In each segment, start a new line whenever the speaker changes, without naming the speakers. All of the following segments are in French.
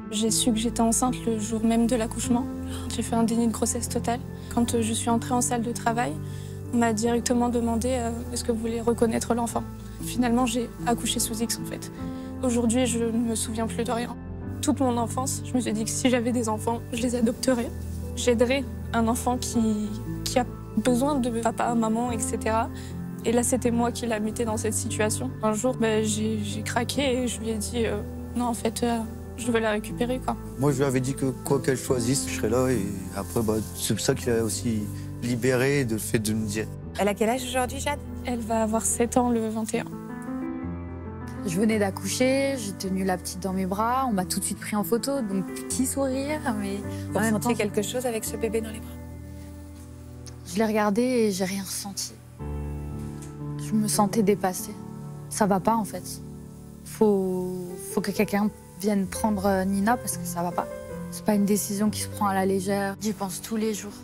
J'ai su que j'étais enceinte le jour même de l'accouchement. J'ai fait un déni de grossesse total. Quand je suis entrée en salle de travail, on m'a directement demandé est-ce que vous voulez reconnaître l'enfant. Finalement, j'ai accouché sous X en fait. Aujourd'hui, je ne me souviens plus de rien. Toute mon enfance, je me suis dit que si j'avais des enfants, je les adopterais. J'aiderais un enfant qui a besoin de papa, maman, etc. Et là, c'était moi qui l'a muté dans cette situation. Un jour, j'ai craqué et je lui ai dit non, en fait, je veux la récupérer, quoi.
Moi, je lui avais dit que quoi qu'elle choisisse, je serais là. Et après, c'est pour ça qu'il a aussi libéré le fait de me dire.
Elle a quel âge aujourd'hui, Jade?
Elle va avoir 7 ans le 21.
Je venais d'accoucher, j'ai tenu la petite dans mes bras, on m'a tout de suite pris en photo, donc petit sourire, mais
Vous
en même temps,
ressentiez quelque chose avec ce bébé dans les bras?
je l'ai regardé et j'ai rien ressenti. Je me sentais dépassée. Ça va pas en fait. Faut que quelqu'un vienne prendre Nina parce que ça va pas. C'est pas une décision qui se prend à la légère. J'y pense tous les jours.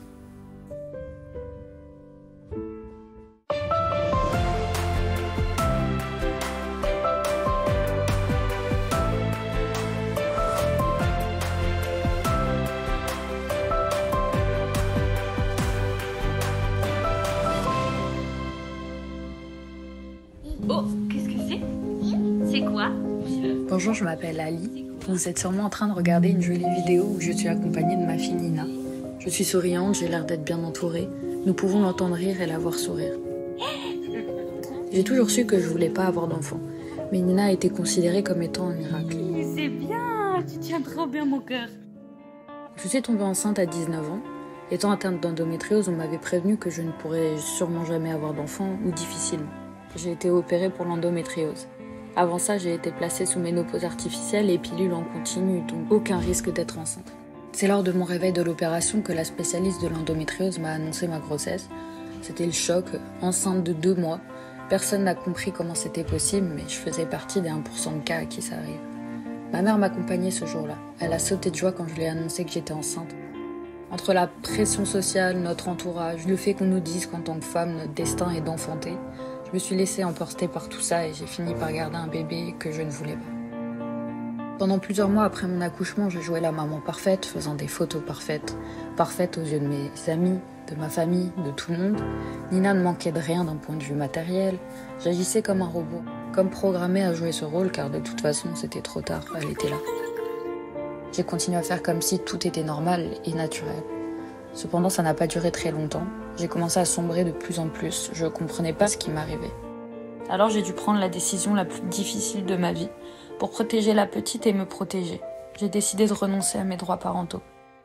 Oh, qu'est-ce que c'est? C'est quoi?
Bonjour, je m'appelle Ali. Vous êtes sûrement en train de regarder une jolie vidéo où je suis accompagnée de ma fille Nina. Je suis souriante, j'ai l'air d'être bien entourée. Nous pouvons l'entendre rire et la voir sourire. J'ai toujours su que je voulais pas avoir d'enfant, mais Nina a été considérée comme étant un miracle.
C'est bien, tu tiens trop bien mon cœur.
Je suis tombée enceinte à 19 ans. Étant atteinte d'endométriose, on m'avait prévenu que je ne pourrais sûrement jamais avoir d'enfant ou difficilement. J'ai été opérée pour l'endométriose. Avant ça, j'ai été placée sous ménopause artificielle et pilule en continu, donc aucun risque d'être enceinte. C'est lors de mon réveil de l'opération que la spécialiste de l'endométriose m'a annoncé ma grossesse. C'était le choc, enceinte de 2 mois. Personne n'a compris comment c'était possible, mais je faisais partie des 1% de cas à qui ça arrive. Ma mère m'accompagnait ce jour-là. Elle a sauté de joie quand je lui ai annoncé que j'étais enceinte. Entre la pression sociale, notre entourage, le fait qu'on nous dise qu'en tant que femme, notre destin est d'enfanter, je me suis laissée emporter par tout ça et j'ai fini par garder un bébé que je ne voulais pas. Pendant plusieurs mois après mon accouchement, je jouais la maman parfaite, faisant des photos parfaites, parfaites aux yeux de mes amis, de ma famille, de tout le monde. Nina ne manquait de rien d'un point de vue matériel. J'agissais comme un robot, comme programmée à jouer ce rôle car de toute façon c'était trop tard, elle était là. J'ai continué à faire comme si tout était normal et naturel. Cependant, ça n'a pas duré très longtemps. J'ai commencé à sombrer de plus en plus. Je comprenais pas ce qui m'arrivait. Alors j'ai dû prendre la décision la plus difficile de ma vie pour protéger la petite et me protéger. J'ai décidé de renoncer à mes droits parentaux.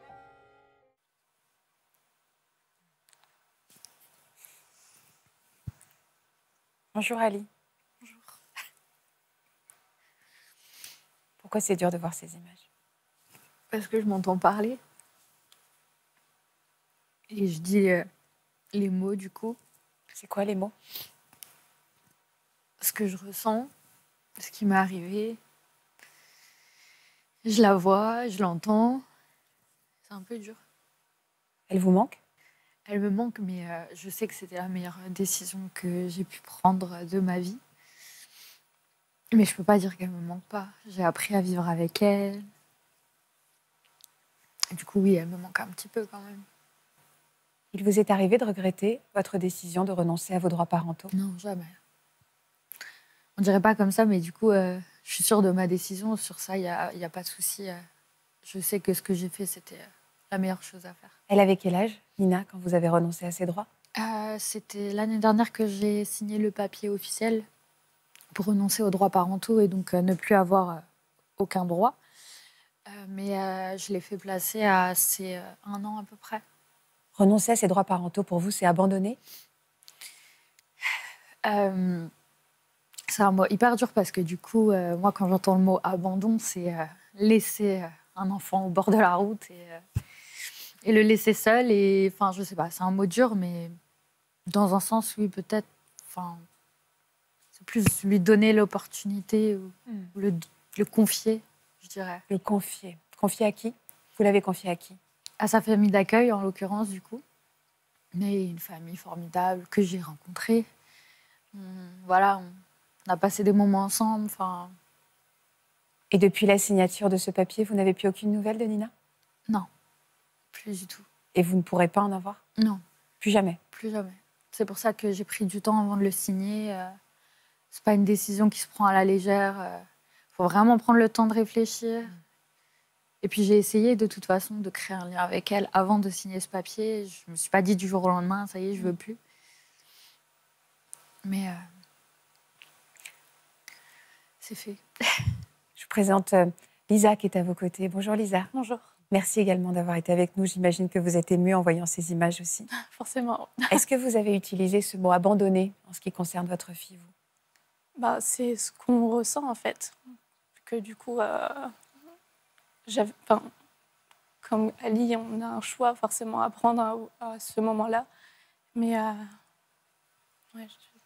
Bonjour Ali. Bonjour. Pourquoi c'est dur de voir ces images?
Parce que je m'entends parler. Et je dis les mots du coup.
C'est quoi les mots?
Ce que je ressens, ce qui m'est arrivé. Je la vois, je l'entends. C'est un peu dur.
Elle vous manque?
Elle me manque, mais je sais que c'était la meilleure décision que j'ai pu prendre de ma vie. Mais je peux pas dire qu'elle me manque pas. J'ai appris à vivre avec elle. Et du coup, oui, elle me manque un petit peu quand même.
Il vous est arrivé de regretter votre décision de renoncer à vos droits parentaux?
Non, jamais. On dirait pas comme ça, mais du coup, je suis sûre de ma décision. Sur ça, il y a pas de souci. Je sais que ce que j'ai fait, c'était la meilleure chose à faire.
Elle avait quel âge, Nina, quand vous avez renoncé à ses droits?
C'était l'année dernière que j'ai signé le papier officiel pour renoncer aux droits parentaux et donc ne plus avoir aucun droit. Mais je l'ai fait placer à 1 an à peu près.
Renoncer à ses droits parentaux, pour vous, c'est abandonner?
C'est un mot hyper dur parce que du coup, moi, quand j'entends le mot abandon, c'est laisser un enfant au bord de la route et le laisser seul. Et enfin, je sais pas, c'est un mot dur, mais dans un sens, oui, peut-être. Enfin, c'est plus lui donner l'opportunité ou le confier, je dirais.
Le confier. Confier à qui? Vous l'avez confié à qui?
À sa famille d'accueil, en l'occurrence, du coup. Mais une famille formidable que j'ai rencontrée. Voilà, on a passé des moments ensemble. Enfin,
Et depuis la signature de ce papier, vous n'avez plus aucune nouvelle de Nina?
Non, plus du tout.
Et vous ne pourrez pas en avoir?
Non.
Plus jamais?
Plus jamais. C'est pour ça que j'ai pris du temps avant de le signer. C'est pas une décision qui se prend à la légère. Faut vraiment prendre le temps de réfléchir. Et puis j'ai essayé de toute façon de créer un lien avec elle avant de signer ce papier. Je me suis pas dit du jour au lendemain, ça y est, je veux plus. Mais c'est fait.
Je vous présente Lisa qui est à vos côtés. Bonjour Lisa.
Bonjour.
Merci également d'avoir été avec nous. J'imagine que vous êtes émue en voyant ces images aussi.
Forcément.
Est-ce que vous avez utilisé ce mot abandonné en ce qui concerne votre fille, vous?
C'est ce qu'on ressent en fait. Que du coup, comme Ali, on a un choix forcément à prendre à ce moment-là. Mais ouais,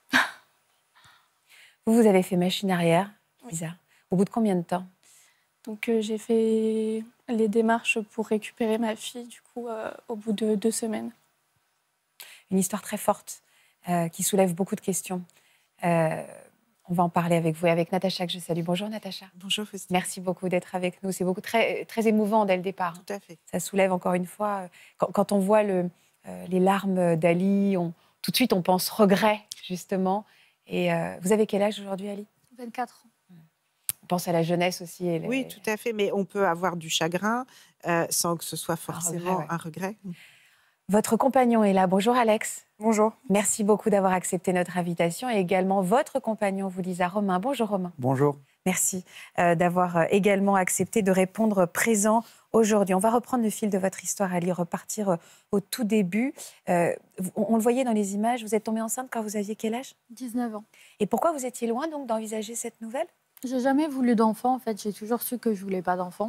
Vous avez fait machine arrière, Lisa. Au bout de combien de temps?
Donc j'ai fait les démarches pour récupérer ma fille du coup au bout de 2 semaines.
Une histoire très forte qui soulève beaucoup de questions. On va en parler avec vous et avec Natacha que je salue. Bonjour Natacha.
Bonjour Faustine.
Merci beaucoup d'être avec nous. C'est très, très émouvant dès le départ.
Tout à fait.
Ça soulève encore une fois. Quand on voit les larmes d'Ali, tout de suite on pense regret justement. Et vous avez quel âge aujourd'hui, Ali?
24 ans.
On pense à la jeunesse aussi.
Oui, tout à fait. Mais on peut avoir du chagrin sans que ce soit forcément un regret.
Votre compagnon est là. Bonjour Alex.
Bonjour.
Merci beaucoup d'avoir accepté notre invitation et également votre compagnon, vous Lisa, Romain. Bonjour Romain.
Bonjour.
Merci d'avoir également accepté de répondre présent aujourd'hui. On va reprendre le fil de votre histoire, Ali, repartir au tout début. On le voyait dans les images, vous êtes tombée enceinte quand vous aviez quel âge?
19 ans.
Et pourquoi vous étiez loin donc d'envisager cette nouvelle?
J'ai jamais voulu d'enfant, en fait. J'ai toujours su que je voulais pas d'enfant.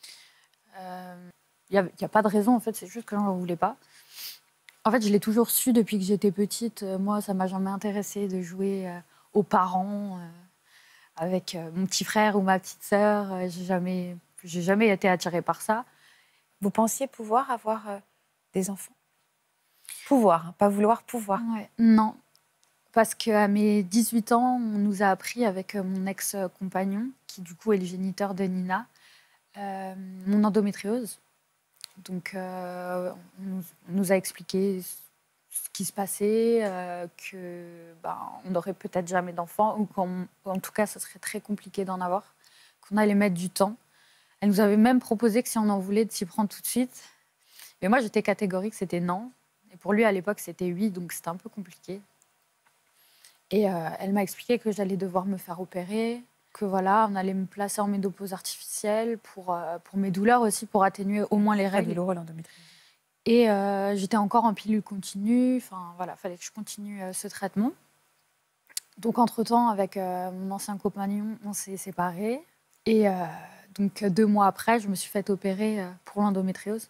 Y a pas de raison, en fait. C'est juste que j'en voulais pas. En fait, je l'ai toujours su depuis que j'étais petite. Moi, ça m'a jamais intéressée de jouer aux parents avec mon petit frère ou ma petite sœur. J'ai jamais été attirée par ça.
Vous pensiez pouvoir avoir des enfants? Pouvoir, hein, pas vouloir, pouvoir.
Ouais. Non. Parce qu'à mes 18 ans, on nous a appris avec mon ex-compagnon, qui du coup est le géniteur de Nina, mon endométriose. Donc, on nous a expliqué ce qui se passait, qu'on n'aurait peut-être jamais d'enfants, ou qu'en tout cas, ce serait très compliqué d'en avoir, qu'on allait mettre du temps. Elle nous avait même proposé que si on en voulait, de s'y prendre tout de suite. Mais moi, j'étais catégorique, c'était non. Et pour lui, à l'époque, c'était oui, donc c'était un peu compliqué. Et elle m'a expliqué que j'allais devoir me faire opérer, que voilà, on allait me placer en ménopause artificielle pour mes douleurs aussi, pour atténuer au moins les règles.
Très douloureux, l'endométriose.
Et j'étais encore en pilule continue. Enfin, voilà, fallait que je continue ce traitement. Donc, entre-temps, avec mon ancien compagnon, on s'est séparés. Et donc, 2 mois après, je me suis fait opérer pour l'endométriose.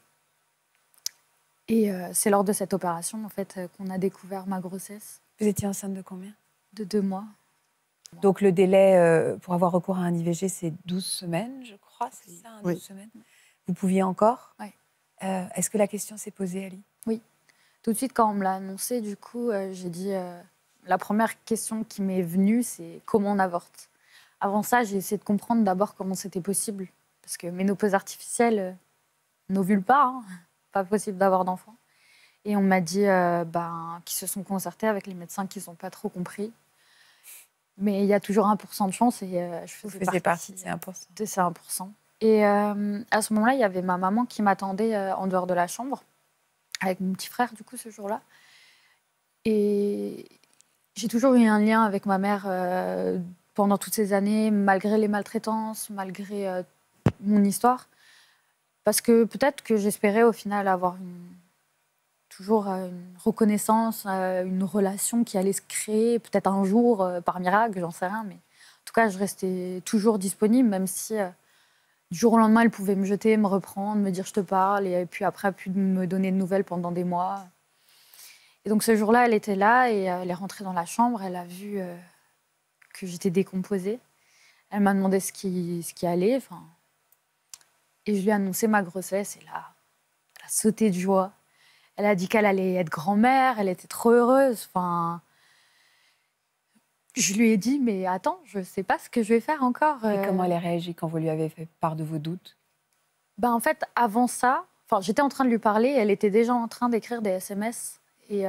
Et c'est lors de cette opération, en fait, qu'on a découvert ma grossesse.
Vous étiez enceinte de combien?
De 2 mois.
Donc, le délai pour avoir recours à un IVG, c'est 12 semaines, je crois, c'est ça, 12 semaines. Vous pouviez encore?
Oui.
Est-ce que la question s'est posée, Ali?
Oui. Tout de suite, quand on me l'a annoncé, du coup, j'ai dit... la première question qui m'est venue, c'est comment on avorte. Avant ça, j'ai essayé de comprendre d'abord comment c'était possible. Parce que ménopause artificielle, n'ovule pas, hein. Pas possible d'avoir d'enfant. Et on m'a dit qu'ils se sont concertés avec les médecins qui n'ont pas trop compris. Mais il y a toujours 1% de chance et je faisais partie
de ces 1%.
De ces 1%. Et à ce moment-là, il y avait ma maman qui m'attendait en dehors de la chambre, avec mon petit frère, du coup, ce jour-là. Et j'ai toujours eu un lien avec ma mère pendant toutes ces années, malgré les maltraitances, malgré mon histoire. Parce que peut-être que j'espérais au final avoir toujours une reconnaissance, une relation qui allait se créer, peut-être un jour, par miracle, j'en sais rien. Mais en tout cas, je restais toujours disponible, même si du jour au lendemain, elle pouvait me jeter, me reprendre, me dire « je te parle », et puis après, plus de me donner de nouvelles pendant des mois. Et donc ce jour-là, elle était là et elle est rentrée dans la chambre, elle a vu que j'étais décomposée. Elle m'a demandé ce qui allait, et je lui ai annoncé ma grossesse, et là, elle a sauté de joie. Elle a dit qu'elle allait être grand-mère, elle était trop heureuse. Je lui ai dit, mais attends, je ne sais pas ce que je vais faire encore.
Et comment elle a réagi quand vous lui avez fait part de vos doutes?
En fait, avant ça, j'étais en train de lui parler, elle était déjà en train d'écrire des SMS et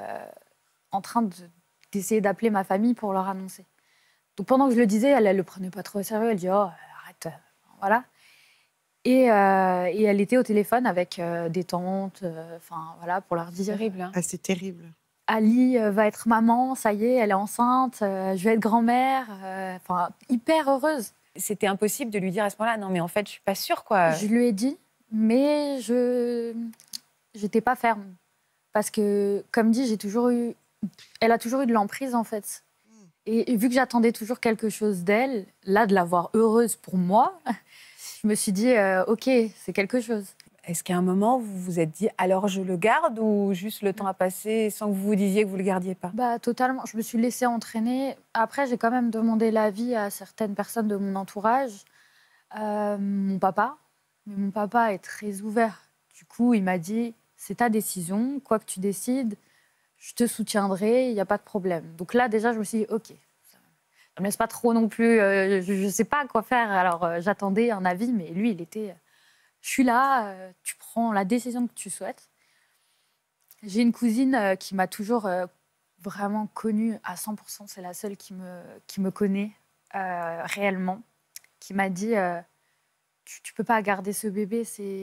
en train d'essayer d'appeler ma famille pour leur annoncer. Donc pendant que je le disais, elle ne le prenait pas trop au sérieux, elle dit « Oh, arrête », voilà. Et elle était au téléphone avec des tantes, voilà, pour leur dire...
Terrible, hein.
Ah, c'est terrible.
Ali va être maman, ça y est, elle est enceinte, je vais être grand-mère, hyper heureuse.
C'était impossible de lui dire à ce moment-là, non mais en fait, je suis pas sûre, quoi.
Je lui ai dit, mais je n'étais pas ferme. Parce que, comme dit, elle a toujours eu de l'emprise, en fait. Et vu que j'attendais toujours quelque chose d'elle, là, de la voir heureuse pour moi, je me suis dit, OK, c'est quelque chose.
Est-ce qu'à un moment, vous vous êtes dit, alors je le garde, ou juste le temps a passé sans que vous vous disiez que vous le gardiez pas?
Totalement. Je me suis laissée entraîner. Après, j'ai quand même demandé l'avis à certaines personnes de mon entourage. Mon papa. Mais mon papa est très ouvert. Du coup, il m'a dit, c'est ta décision, quoi que tu décides, je te soutiendrai, il n'y a pas de problème. Donc là, déjà, je me suis dit, OK, ça ne me laisse pas trop non plus, je ne sais pas quoi faire. Alors, j'attendais un avis, mais lui, il était... Je suis là, tu prends la décision que tu souhaites. J'ai une cousine qui m'a toujours vraiment connue à 100%. C'est la seule qui me connaît réellement. Qui m'a dit, tu peux pas garder ce bébé,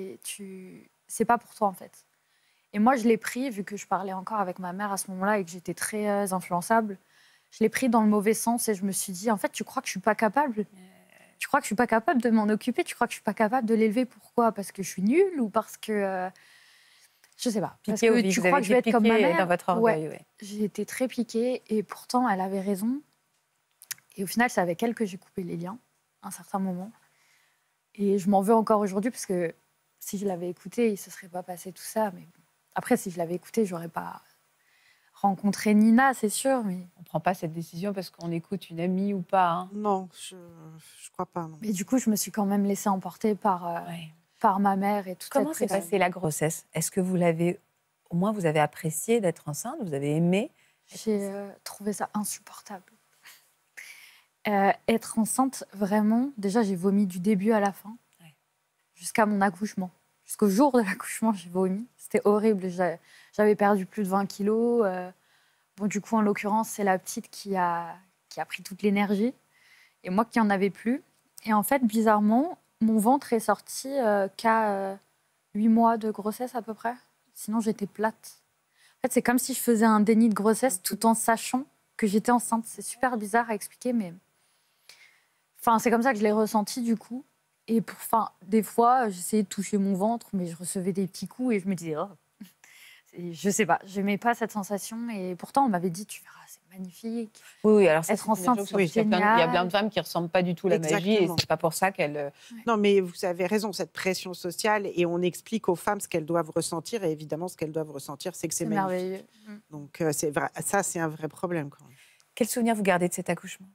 c'est pas pour toi en fait. Et moi, je l'ai pris, vu que je parlais encore avec ma mère à ce moment-là et que j'étais très influençable, je l'ai pris dans le mauvais sens et je me suis dit, en fait, tu crois que je suis pas capable? Tu crois que je suis pas capable de m'en occuper? Tu crois que je suis pas capable de l'élever? Pourquoi? Parce que je suis nulle ou parce que... je sais pas. Parce que tu crois que je vais être comme ma mère?
Dans votre orgueil,
ouais. J'ai été très piquée et pourtant, elle avait raison. Et au final, c'est avec elle que j'ai coupé les liens à un certain moment. Et je m'en veux encore aujourd'hui parce que si je l'avais écoutée, il ne se serait pas passé tout ça. Mais bon. Après, si je l'avais écoutée, je n'aurais pas rencontré Nina, c'est sûr. Mais...
On ne prend pas cette décision parce qu'on écoute une amie ou pas. Hein.
Non, je ne crois pas. Non.
Mais du coup, je me suis quand même laissée emporter par ma mère et tout.
Comment s'est passée la grossesse? Est-ce que vous l'avez, au moins vous avez apprécié d'être enceinte? Vous avez aimé?
J'ai trouvé ça insupportable. Être enceinte, vraiment, déjà j'ai vomi du début à la fin, jusqu'à mon accouchement. Jusqu'au jour de l'accouchement, j'ai vomi. C'était horrible. J'avais perdu plus de 20 kilos. Bon, du coup, en l'occurrence, c'est la petite qui a pris toute l'énergie. Et moi qui n'en avais plus. Et en fait, bizarrement, mon ventre est sorti qu'à 8 mois de grossesse à peu près. Sinon, j'étais plate. En fait, c'est comme si je faisais un déni de grossesse tout en sachant que j'étais enceinte. C'est super bizarre à expliquer, mais... c'est comme ça que je l'ai ressenti, du coup. Et des fois, j'essayais de toucher mon ventre, mais je recevais des petits coups et je me disais, oh, je sais pas, j'aimais pas cette sensation. Et pourtant, on m'avait dit, tu verras, c'est magnifique.
Oui, alors ça,
être enceinte, c'est
génial. Il y a plein de femmes qui ressentent pas du tout la magie et c'est pas pour ça qu'elles...
Non, mais vous avez raison, cette pression sociale, et on explique aux femmes ce qu'elles doivent ressentir, et évidemment, ce qu'elles doivent ressentir, c'est que c'est magnifique.
Merveilleux.
Donc, ça, c'est un vrai problème quand même.
Quel souvenir vous gardez de cet accouchement?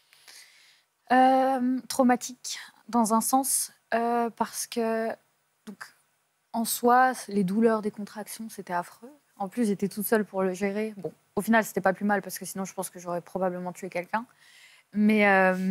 Traumatique, dans un sens, parce que, donc, en soi, les douleurs des contractions, c'était affreux. En plus, j'étais toute seule pour le gérer. Bon, au final, c'était pas plus mal, parce que sinon, je pense que j'aurais probablement tué quelqu'un. Mais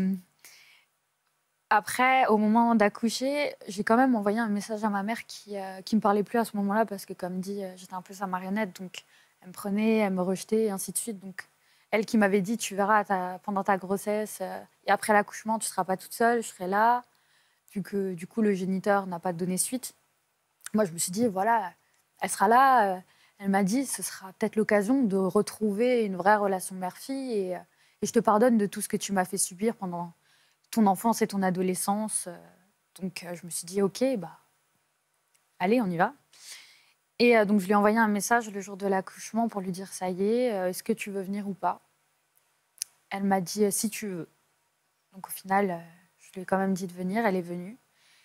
après, au moment d'accoucher, j'ai quand même envoyé un message à ma mère qui me parlait plus à ce moment-là, parce que, comme dit, j'étais un peu sa marionnette, donc elle me prenait, elle me rejetait, et ainsi de suite. Donc, elle qui m'avait dit, tu verras pendant ta grossesse et après l'accouchement, tu ne seras pas toute seule, je serai là. Vu que du coup, le géniteur n'a pas donné suite. Moi, je me suis dit, voilà, elle sera là. Elle m'a dit, ce sera peut-être l'occasion de retrouver une vraie relation mère-fille. Et je te pardonne de tout ce que tu m'as fait subir pendant ton enfance et ton adolescence. Donc, je me suis dit, OK, allez, on y va. Et donc, je lui ai envoyé un message le jour de l'accouchement pour lui dire, ça y est, est-ce que tu veux venir ou pas? Elle m'a dit, si tu veux. Donc, au final, je lui ai quand même dit de venir. Elle est venue.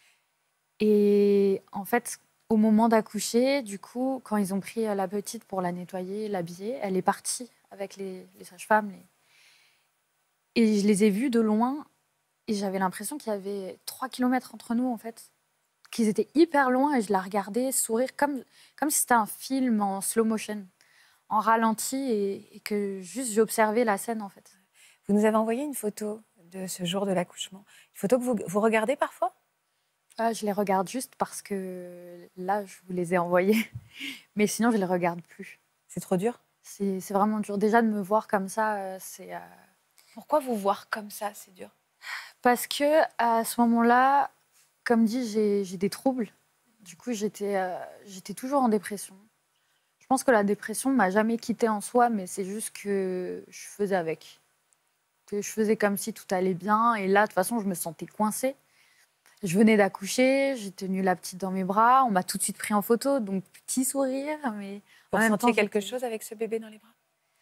Et en fait, au moment d'accoucher, du coup, quand ils ont pris la petite pour la nettoyer, l'habiller, elle est partie avec les sages-femmes. Et je les ai vus de loin. Et j'avais l'impression qu'il y avait 3 kilomètres entre nous, en fait. Qu'ils étaient hyper loin et je la regardais sourire comme si c'était un film en slow motion, en ralenti et que juste j'observais la scène en fait.
Vous nous avez envoyé une photo de ce jour de l'accouchement. Une photo que vous regardez parfois?
Je les regarde juste parce que là, je vous les ai envoyés. Mais sinon, je ne les regarde plus.
C'est trop dur?
C'est vraiment dur. Déjà, de me voir comme ça, c'est...
Pourquoi vous voir comme ça, c'est dur?
Parce que à ce moment-là, comme dit, j'ai des troubles. Du coup, j'étais toujours en dépression. Je pense que la dépression ne m'a jamais quittée en soi, mais c'est juste que je faisais avec. Que je faisais comme si tout allait bien. Et là, de toute façon, je me sentais coincée. Je venais d'accoucher, j'ai tenu la petite dans mes bras. On m'a tout de suite pris en photo, donc petit sourire. Mais
vous ressentiez quelque chose avec ce bébé dans les bras?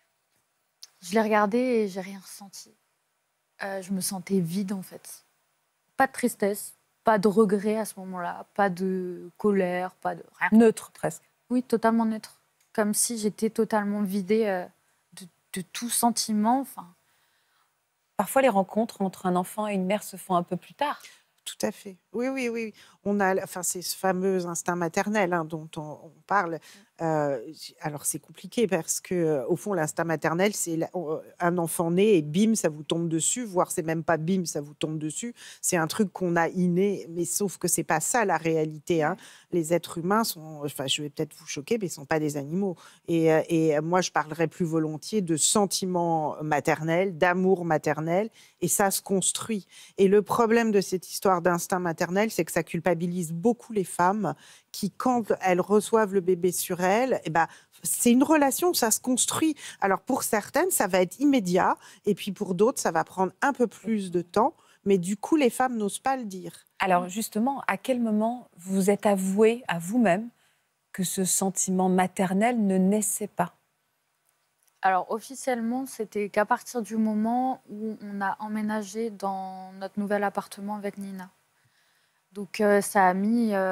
Je l'ai regardé et j'ai rien ressenti. Je me sentais vide, en fait. Pas de tristesse, pas de regret à ce moment-là, pas de colère, pas de rien.
Neutre, presque.
Oui, totalement neutre. Comme si j'étais totalement vidée de tout sentiment. Enfin.
Parfois, les rencontres entre un enfant et une mère se font un peu plus tard.
Tout à fait. Oui, oui, oui. On a, enfin, c'est ce fameux instinct maternel dont on parle. Alors, c'est compliqué parce que, au fond, l'instinct maternel, c'est un enfant né et bim, ça vous tombe dessus. Voire, c'est même pas bim, ça vous tombe dessus. C'est un truc qu'on a inné, mais sauf que c'est pas ça la réalité. Les êtres humains sont, enfin, je vais peut-être vous choquer, mais ils sont pas des animaux. Et moi, je parlerais plus volontiers de sentiments maternels, d'amour maternel, et ça se construit. Et le problème de cette histoire d'instinct maternel, c'est que ça culpabilise beaucoup les femmes qui, quand elles reçoivent le bébé sur elles, c'est une relation, ça se construit. Alors pour certaines, ça va être immédiat, et puis pour d'autres, ça va prendre un peu plus de temps, mais du coup, les femmes n'osent pas le dire.
Alors justement, à quel moment vous vous êtes avoué à vous-même que ce sentiment maternel ne naissait pas?
Alors, officiellement, c'était qu'à partir du moment où on a emménagé dans notre nouvel appartement avec Nina. Donc, ça a mis... elle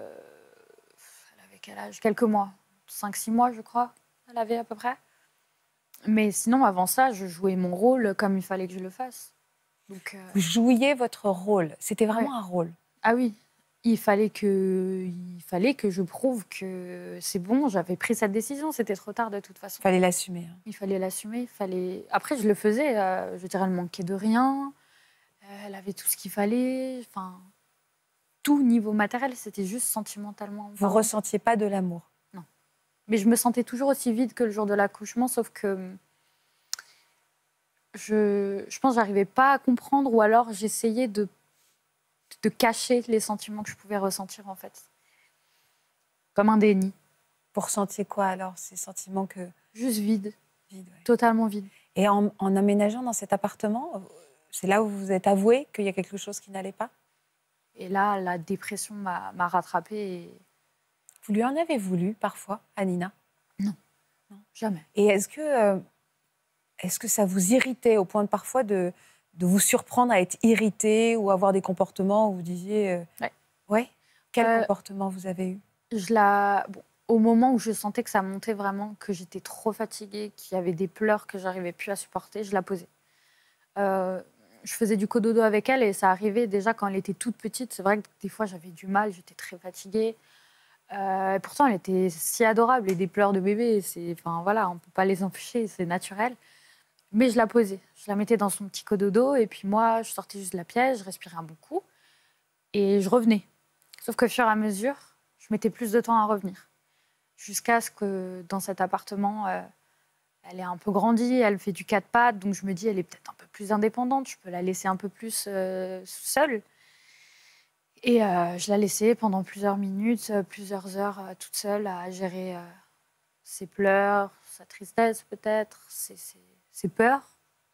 avait quel âge? Quelques mois. 5-6 mois, je crois, elle avait à peu près. Mais sinon, avant ça, je jouais mon rôle comme il fallait que je le fasse. Donc,
vous jouiez votre rôle. C'était vraiment un rôle.
Ah oui. Il fallait que je prouve que c'est bon, j'avais pris cette décision, c'était trop tard de toute façon.
Il fallait l'assumer.
Il fallait l'assumer, Après, je le faisais, je veux dire, elle manquait de rien, elle avait tout ce qu'il fallait, enfin, tout niveau matériel, c'était juste sentimentalement.
Vous ne ressentiez pas de l'amour?
Non. Mais je me sentais toujours aussi vide que le jour de l'accouchement, sauf que je pense que j'arrivais pas à comprendre, ou alors j'essayais de cacher les sentiments que je pouvais ressentir, en fait. Comme un déni.
Vous ressentiez quoi, alors, ces sentiments que...
Juste vide.
Vide, ouais.
Totalement vide.
Et en emménageant dans cet appartement, c'est là où vous vous êtes avoué qu'il y a quelque chose qui n'allait pas?
Et là, la dépression m'a rattrapée. Et...
Vous lui en avez voulu, parfois, à Nina?
Non. Non, jamais.
Et est-ce que ça vous irritait au point de parfois de vous surprendre à être irrité ou avoir des comportements où vous disiez... Ouais. Quel comportement vous avez eu?
Au moment où je sentais que ça montait vraiment, que j'étais trop fatiguée, qu'il y avait des pleurs que j'arrivais plus à supporter, je la posais. Je faisais du cododo avec elle et ça arrivait déjà quand elle était toute petite. C'est vrai que des fois, j'avais du mal, j'étais très fatiguée. Pourtant, elle était si adorable. Et des pleurs de bébé, enfin, voilà, on ne peut pas les empêcher, c'est naturel. Mais je la posais. Je la mettais dans son petit cododo et puis moi, je sortais juste de la pièce, je respirais un bon coup et je revenais. Sauf qu'au fur et à mesure, je mettais plus de temps à revenir. Jusqu'à ce que dans cet appartement, elle ait un peu grandi, elle fait du 4 pattes, donc je me dis, elle est peut-être un peu plus indépendante, je peux la laisser un peu plus seule. Et je la laissais pendant plusieurs minutes, plusieurs heures, toute seule, à gérer ses pleurs, sa tristesse peut-être, ses peurs,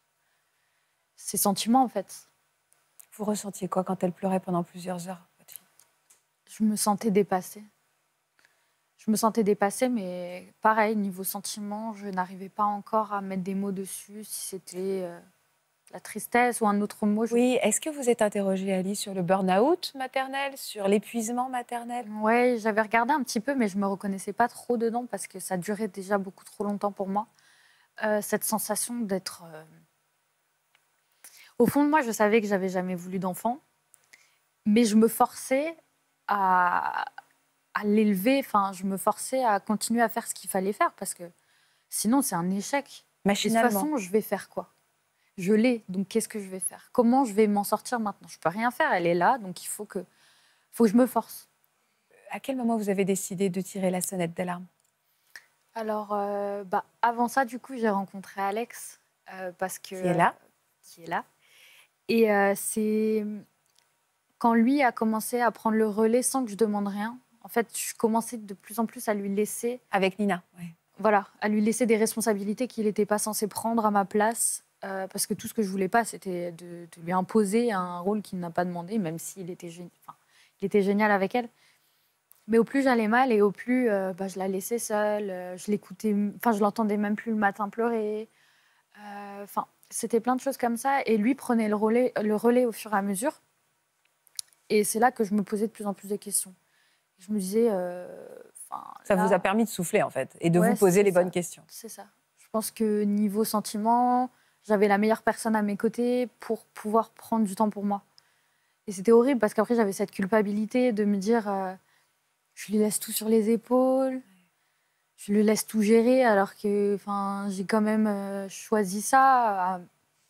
ses sentiments en fait.
Vous ressentiez quoi quand elle pleurait pendant plusieurs heures, votre fille?
Je me sentais dépassée. Je me sentais dépassée, mais pareil, niveau sentiments, je n'arrivais pas encore à mettre des mots dessus, si c'était la tristesse ou un autre mot.
Oui, est-ce que vous êtes interrogée, Ali, sur le burn-out maternel, sur l'épuisement maternel?
Oui, j'avais regardé un petit peu, mais je ne me reconnaissais pas trop dedans parce que ça durait déjà beaucoup trop longtemps pour moi. Cette sensation d'être... Au fond de moi, je savais que je n'avais jamais voulu d'enfant, mais je me forçais à l'élever, enfin, je me forçais à continuer à faire ce qu'il fallait faire parce que sinon, c'est un échec.
Machinalement.
De toute façon, je vais faire quoi? je l'ai. Donc, qu'est-ce que je vais faire? Comment je vais m'en sortir maintenant? Je peux rien faire. Elle est là, donc il faut que je me force.
À quel moment vous avez décidé de tirer la sonnette d'alarme?
Alors, avant ça, du coup, j'ai rencontré Alex parce que qui est là. Et c'est quand lui a commencé à prendre le relais sans que je demande rien. En fait, je commençais de plus en plus à lui laisser...
Avec Nina,
Voilà, à lui laisser des responsabilités qu'il n'était pas censé prendre à ma place. Parce que tout ce que je voulais pas, c'était de lui imposer un rôle qu'il n'a pas demandé, même s'il était, il était génial avec elle. Mais au plus j'allais mal et au plus je la laissais seule, je l'écoutais, je l'entendais même plus le matin pleurer. C'était plein de choses comme ça. Et lui prenait le relais au fur et à mesure. Et c'est là que je me posais de plus en plus de questions. Je me disais...
ça vous a permis de souffler, en fait, et de vous poser les bonnes questions.
C'est ça. Je pense que niveau sentiments, j'avais la meilleure personne à mes côtés pour pouvoir prendre du temps pour moi. Et c'était horrible parce qu'après, j'avais cette culpabilité de me dire je lui laisse tout sur les épaules, je lui laisse tout gérer alors que j'ai quand même choisi ça.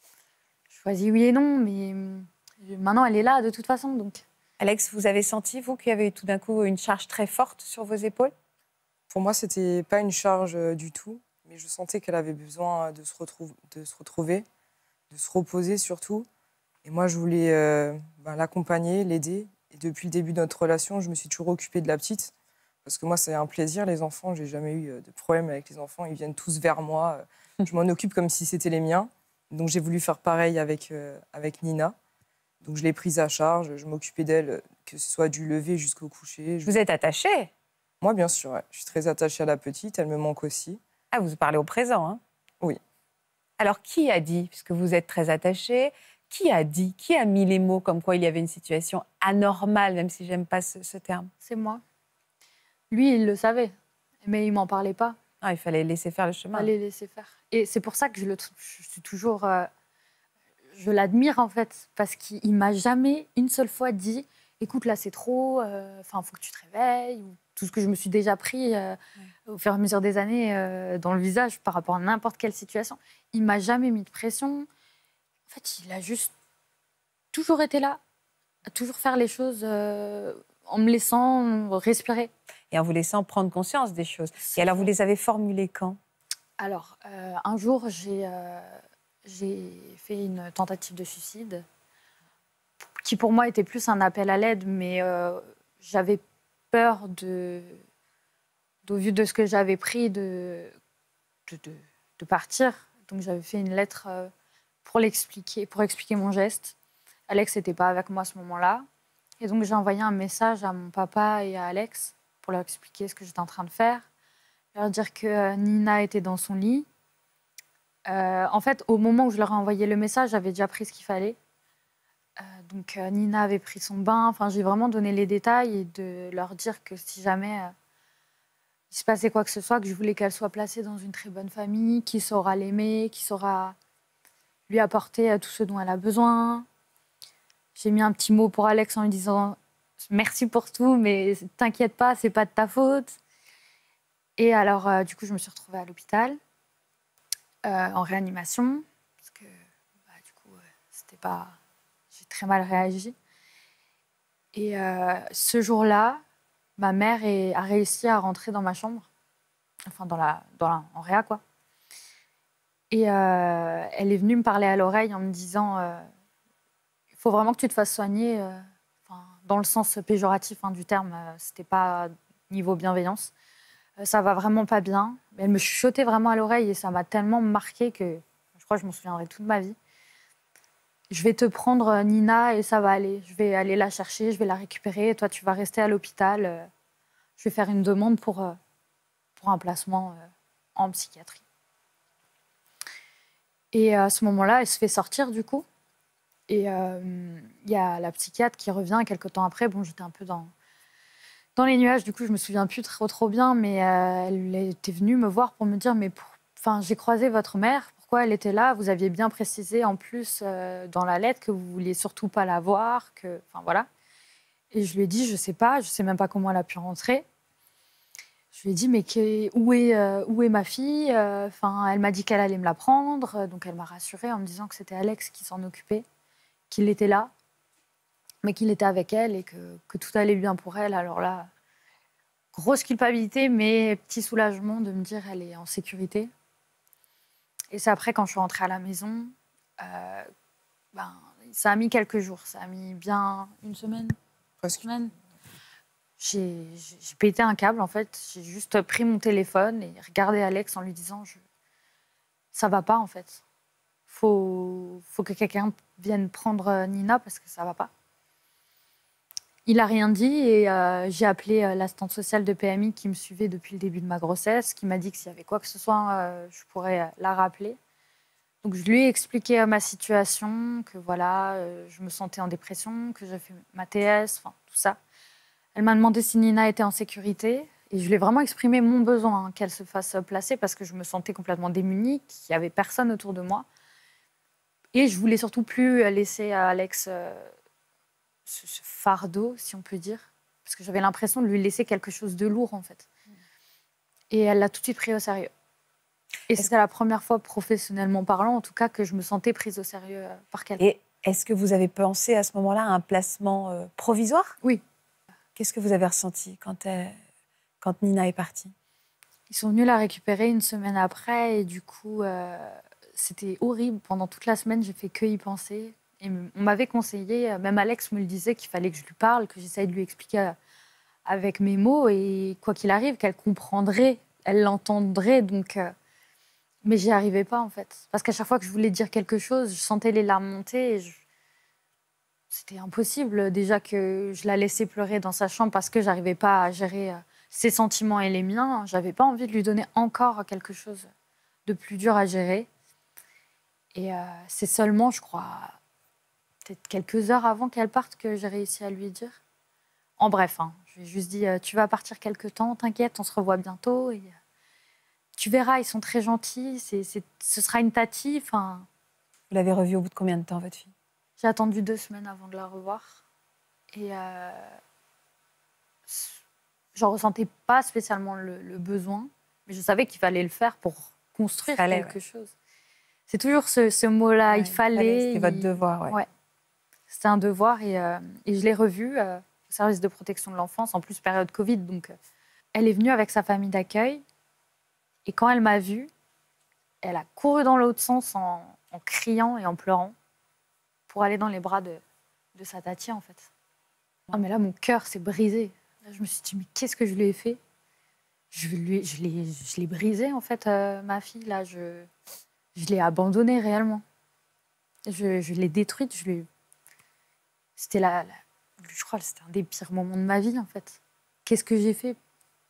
Choisi oui et non, mais maintenant, elle est là de toute façon. Donc.
Alex, vous avez senti, vous, qu'il y avait tout d'un coup une charge très forte sur vos épaules?
Pour moi, c'était pas une charge du tout, mais je sentais qu'elle avait besoin de se retrouver, de se reposer surtout. Et moi, je voulais l'accompagner, l'aider. Et depuis le début de notre relation, je me suis toujours occupée de la petite. Parce que moi, c'est un plaisir, les enfants. J'ai jamais eu de problème avec les enfants. Ils viennent tous vers moi. Je m'en occupe comme si c'était les miens. Donc, j'ai voulu faire pareil avec Nina. Donc, je l'ai prise à charge. Je m'occupais d'elle, que ce soit du lever jusqu'au coucher.
Vous êtes attachée?
Moi, bien sûr. Ouais. Je suis très attachée à la petite. Elle me manque aussi.
Ah, vous parlez au présent, hein?
Oui.
Alors, qui a dit, puisque vous êtes très attachée, qui a dit, qui a mis les mots comme quoi il y avait une situation anormale, même si j'aime pas ce terme?
C'est moi. Lui, il le savait, mais il m'en parlait pas.
Ah, il fallait laisser faire le chemin.
Il fallait laisser faire. Et c'est pour ça que je suis toujours... je l'admire, en fait, parce qu'il m'a jamais une seule fois dit « Écoute, là, c'est trop, faut que tu te réveilles », ou tout ce que je me suis déjà pris au fur et à mesure des années dans le visage par rapport à n'importe quelle situation. Il m'a jamais mis de pression. En fait, il a juste toujours été là, à toujours faire les choses en me laissant respirer.
Et en vous laissant prendre conscience des choses. Et alors, vous les avez formulées quand? Alors,
un jour, j'ai fait une tentative de suicide qui, pour moi, était plus un appel à l'aide, mais j'avais peur au vu de ce que j'avais pris de partir. Donc, j'avais fait une lettre pour expliquer mon geste. Alex n'était pas avec moi à ce moment-là. Et donc, j'ai envoyé un message à mon papa et à Alex pour leur expliquer ce que j'étais en train de faire. Leur dire que Nina était dans son lit. En fait, au moment où je leur ai envoyé le message, j'avais déjà pris ce qu'il fallait. Donc, Nina avait pris son bain. Enfin, j'ai vraiment donné les détails et de leur dire que si jamais il se passait quoi que ce soit, que je voulais qu'elle soit placée dans une très bonne famille, qui saura l'aimer, qui saura lui apporter tout ce dont elle a besoin. J'ai mis un petit mot pour Alex en lui disant « Merci pour tout, mais t'inquiète pas, c'est pas de ta faute ». Et alors, du coup, je me suis retrouvée à l'hôpital, en réanimation, parce que, du coup, c'était pas... J'ai très mal réagi. Et ce jour-là, ma mère a réussi à rentrer dans ma chambre, enfin, en réa, quoi. Et elle est venue me parler à l'oreille en me disant il faut vraiment que tu te fasses soigner, dans le sens péjoratif du terme, c'était pas niveau bienveillance. Ça va vraiment pas bien. Elle me chuchotait vraiment à l'oreille et ça m'a tellement marquée que je crois que je m'en souviendrai toute ma vie. Je vais te prendre Nina et ça va aller. Je vais aller la chercher, je vais la récupérer. Et toi, tu vas rester à l'hôpital. Je vais faire une demande pour un placement en psychiatrie. Et à ce moment-là, elle se fait sortir du coup. Et il y a la psychiatre qui revient quelques temps après. Bon, j'étais un peu dans les nuages, du coup, je me souviens plus trop bien, mais elle était venue me voir pour me dire mais j'ai croisé votre mère, pourquoi elle était là? Vous aviez bien précisé en plus dans la lettre que vous vouliez surtout pas la voir, voilà. Et je lui ai dit je sais pas même pas comment elle a pu rentrer. Je lui ai dit, mais où est ma fille? Enfin, elle m'a dit qu'elle allait me la prendre. Donc, elle m'a rassurée en me disant que c'était Alex qui s'en occupait, qu'il était là, mais qu'il était avec elle et que tout allait bien pour elle. Alors là, grosse culpabilité, mais petit soulagement de me dire qu'elle est en sécurité. Et c'est après, quand je suis rentrée à la maison, ça a mis quelques jours. Ça a mis bien une semaine.
Presque.
Une semaine. J'ai pété un câble, en fait. J'ai juste pris mon téléphone et regardé Alex en lui disant ça va pas, en fait. Faut que quelqu'un vienne prendre Nina parce que ça va pas. Il a rien dit et j'ai appelé l'assistante sociale de PMI qui me suivait depuis le début de ma grossesse, qui m'a dit que s'il y avait quoi que ce soit, je pourrais la rappeler. Donc je lui ai expliqué ma situation, que voilà, je me sentais en dépression, que j'ai fait ma TS, enfin tout ça. Elle m'a demandé si Nina était en sécurité et je lui ai vraiment exprimé mon besoin qu'elle se fasse placer parce que je me sentais complètement démunie, qu'il n'y avait personne autour de moi. Et je voulais surtout plus laisser à Alex ce fardeau, si on peut dire, parce que j'avais l'impression de lui laisser quelque chose de lourd, en fait. Et elle l'a tout de suite pris au sérieux. Et c'était la première fois, professionnellement parlant, en tout cas, que je me sentais prise au sérieux par quelqu'un.
Et est-ce que vous avez pensé à ce moment-là à un placement provisoire?
Oui.
Qu'est-ce que vous avez ressenti quand Nina est partie?
Ils sont venus la récupérer une semaine après et du coup, c'était horrible. Pendant toute la semaine, j'ai fait que y penser. Et on m'avait conseillé, même Alex me le disait, qu'il fallait que je lui parle, que j'essaye de lui expliquer avec mes mots et quoi qu'il arrive, qu'elle comprendrait, elle l'entendrait. Donc, mais j'y arrivais pas en fait. Parce qu'à chaque fois que je voulais dire quelque chose, je sentais les larmes monter et c'était impossible. Déjà que je la laissais pleurer dans sa chambre parce que j'arrivais pas à gérer ses sentiments et les miens. J'avais pas envie de lui donner encore quelque chose de plus dur à gérer. Et c'est seulement, je crois, peut-être quelques heures avant qu'elle parte que j'ai réussi à lui dire. En bref, je lui ai juste dit tu vas partir quelque temps, t'inquiète, on se revoit bientôt. Et, tu verras, ils sont très gentils, ce sera une tati. Vous
l'avez revue au bout de combien de temps, votre fille?
J'ai attendu 2 semaines avant de la revoir. Et j'en ressentais pas spécialement le besoin, mais je savais qu'il fallait le faire pour construire quelque chose. C'est toujours ce mot-là,
ouais,
il fallait.
C'était votre devoir,
ouais. C'était un devoir et je l'ai revue au service de protection de l'enfance, en plus période Covid. Donc, elle est venue avec sa famille d'accueil et quand elle m'a vue, elle a couru dans l'autre sens en criant et en pleurant pour aller dans les bras de sa tati, en fait. Ah, mais là, mon cœur s'est brisé. Là, je me suis dit, mais qu'est-ce que je lui ai fait? Je l'ai brisée, en fait, ma fille. Là, je l'ai abandonnée réellement. Je l'ai détruite. C'était je crois que c'était un des pires moments de ma vie, en fait. Qu'est-ce que j'ai fait?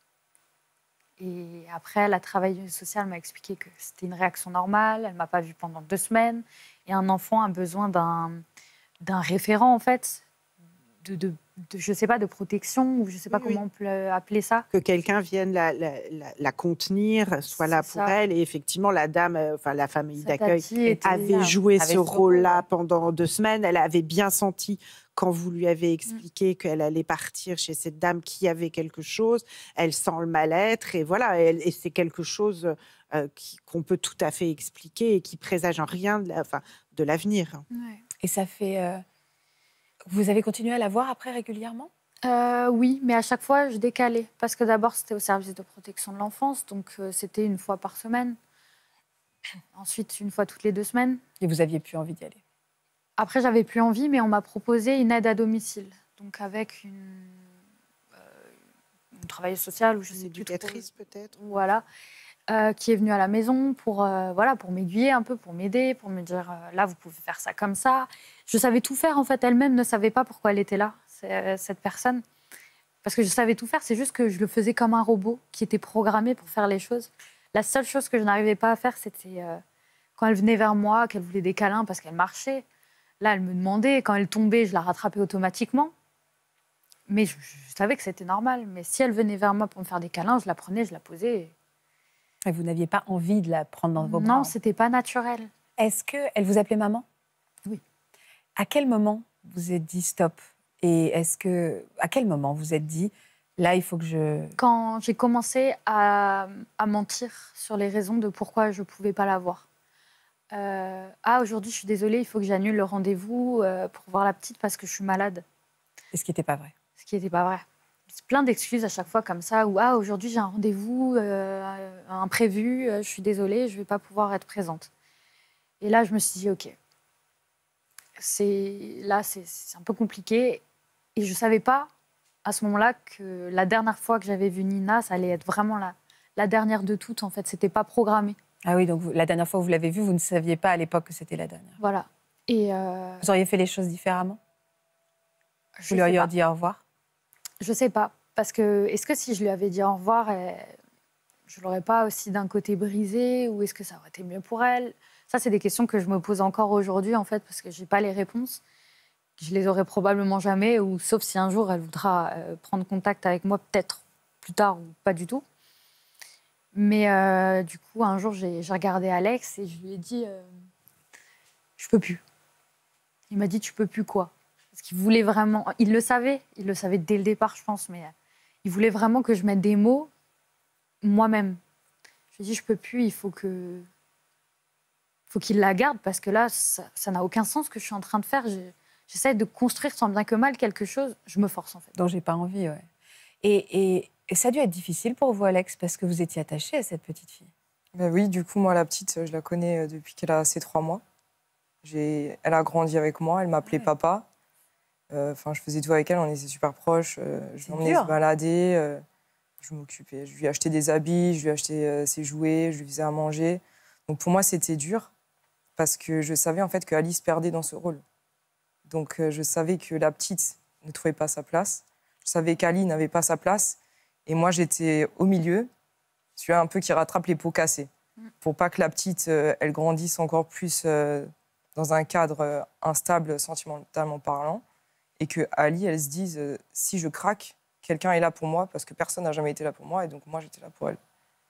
Et après, la travailleuse sociale m'a expliqué que c'était une réaction normale. Elle ne m'a pas vue pendant 2 semaines. Et un enfant a besoin d'un référent, en fait, de je ne sais pas, de protection, ou je ne sais pas comment on peut appeler ça.
Que quelqu'un vienne la contenir, soit là pour elle. Et effectivement, la dame, la famille d'accueil avait joué ce rôle-là pendant 2 semaines. Elle avait bien senti, quand vous lui avez expliqué qu'elle allait partir chez cette dame qui avait quelque chose, elle sent le mal-être. Et voilà, et c'est quelque chose qu'on peut tout à fait expliquer et qui présage en rien de l'avenir.
Ouais. Et ça fait... Vous avez continué à la voir après régulièrement?
Oui, mais à chaque fois, je décalais. Parce que d'abord, c'était au service de protection de l'enfance, donc c'était 1 fois par semaine. Ensuite, 1 fois toutes les 2 semaines.
Et vous aviez plus envie d'y aller?
Après, j'avais plus envie, mais on m'a proposé une aide à domicile. Donc avec une travailleuse sociale, ou je sais plus trop.
Éducatrice peut-être.
Voilà. Qui est venue à la maison pour m'aiguiller un peu, pour m'aider, pour me dire là, vous pouvez faire ça comme ça. Je savais tout faire, en fait. Elle-même ne savait pas pourquoi elle était là, cette personne. Parce que je savais tout faire, c'est juste que je le faisais comme un robot qui était programmé pour faire les choses. La seule chose que je n'arrivais pas à faire, c'était quand elle venait vers moi, qu'elle voulait des câlins parce qu'elle marchait. Là, elle me demandait. Quand elle tombait, je la rattrapais automatiquement. Mais je savais que c'était normal. Mais si elle venait vers moi pour me faire des câlins, je la prenais, je la posais.
Et vous n'aviez pas envie de la prendre dans vos bras?
Non, c'était pas naturel.
Est-ce qu'elle vous appelait maman?
Oui.
À quel moment vous vous êtes dit stop? Et à quel moment vous vous êtes dit Là, il faut que je...
Quand j'ai commencé à mentir sur les raisons de pourquoi je ne pouvais pas la voir. Aujourd'hui, je suis désolée, il faut que j'annule le rendez-vous pour voir la petite parce que je suis malade.
Et ce qui n'était pas vrai.
Ce qui n'était pas vrai. C'est plein d'excuses à chaque fois comme ça, ou aujourd'hui j'ai un rendez-vous imprévu, je suis désolée, je ne vais pas pouvoir être présente. Et là, je me suis dit, OK, c'est un peu compliqué. Et je ne savais pas, à ce moment-là, que la dernière fois que j'avais vu Nina, ça allait être vraiment la dernière de toutes, en fait. Ce n'était pas programmé.
Ah oui, donc la dernière fois où vous l'avez vue, vous ne saviez pas à l'époque que c'était la dernière.
Voilà. Et
vous auriez fait les choses différemment? Vous lui auriez dit au revoir?
Je ne sais pas. Parce que, est-ce que si je lui avais dit au revoir, je ne l'aurais pas aussi d'un côté brisé? Ou est-ce que ça aurait été mieux pour elle? Ça, c'est des questions que je me pose encore aujourd'hui, en fait, parce que je n'ai pas les réponses. Je les aurai probablement jamais, ou sauf si un jour elle voudra prendre contact avec moi, peut-être plus tard ou pas du tout. Mais du coup, un jour, j'ai regardé Alex et je lui ai dit je peux plus. Il m'a dit tu peux plus quoi? Parce qu'il voulait vraiment. Il le savait dès le départ, je pense, mais il voulait vraiment que je mette des mots moi-même. Je lui ai dit je peux plus, il faut qu'il la garde parce que là, ça n'a aucun sens ce que je suis en train de faire. J'essaie de construire tant bien que mal quelque chose, je me force en fait.
Dont j'ai pas envie, ouais. Et ça a dû être difficile pour vous, Alex, parce que vous étiez attachée à cette petite fille.
Ben oui, du coup, moi, la petite, je la connais depuis qu'elle a ses 3 mois. Elle a grandi avec moi, elle m'appelait papa. Je faisais tout avec elle, on était super proches. Je l'emmenais se balader, je m'occupais. Je lui achetais des habits, je lui achetais ses jouets, je lui faisais à manger. Donc pour moi, c'était dur parce que je savais en fait que Alice perdait dans ce rôle. Donc je savais que la petite ne trouvait pas sa place. Je savais qu'Ali n'avait pas sa place. Et moi, j'étais au milieu, celui un peu qui rattrape les pots cassés. Pour pas que la petite, elle grandisse encore plus dans un cadre instable sentimentalement parlant. Et que Ali, elle se dise, si je craque, quelqu'un est là pour moi, parce que personne n'a jamais été là pour moi. Et donc moi, j'étais là pour elle.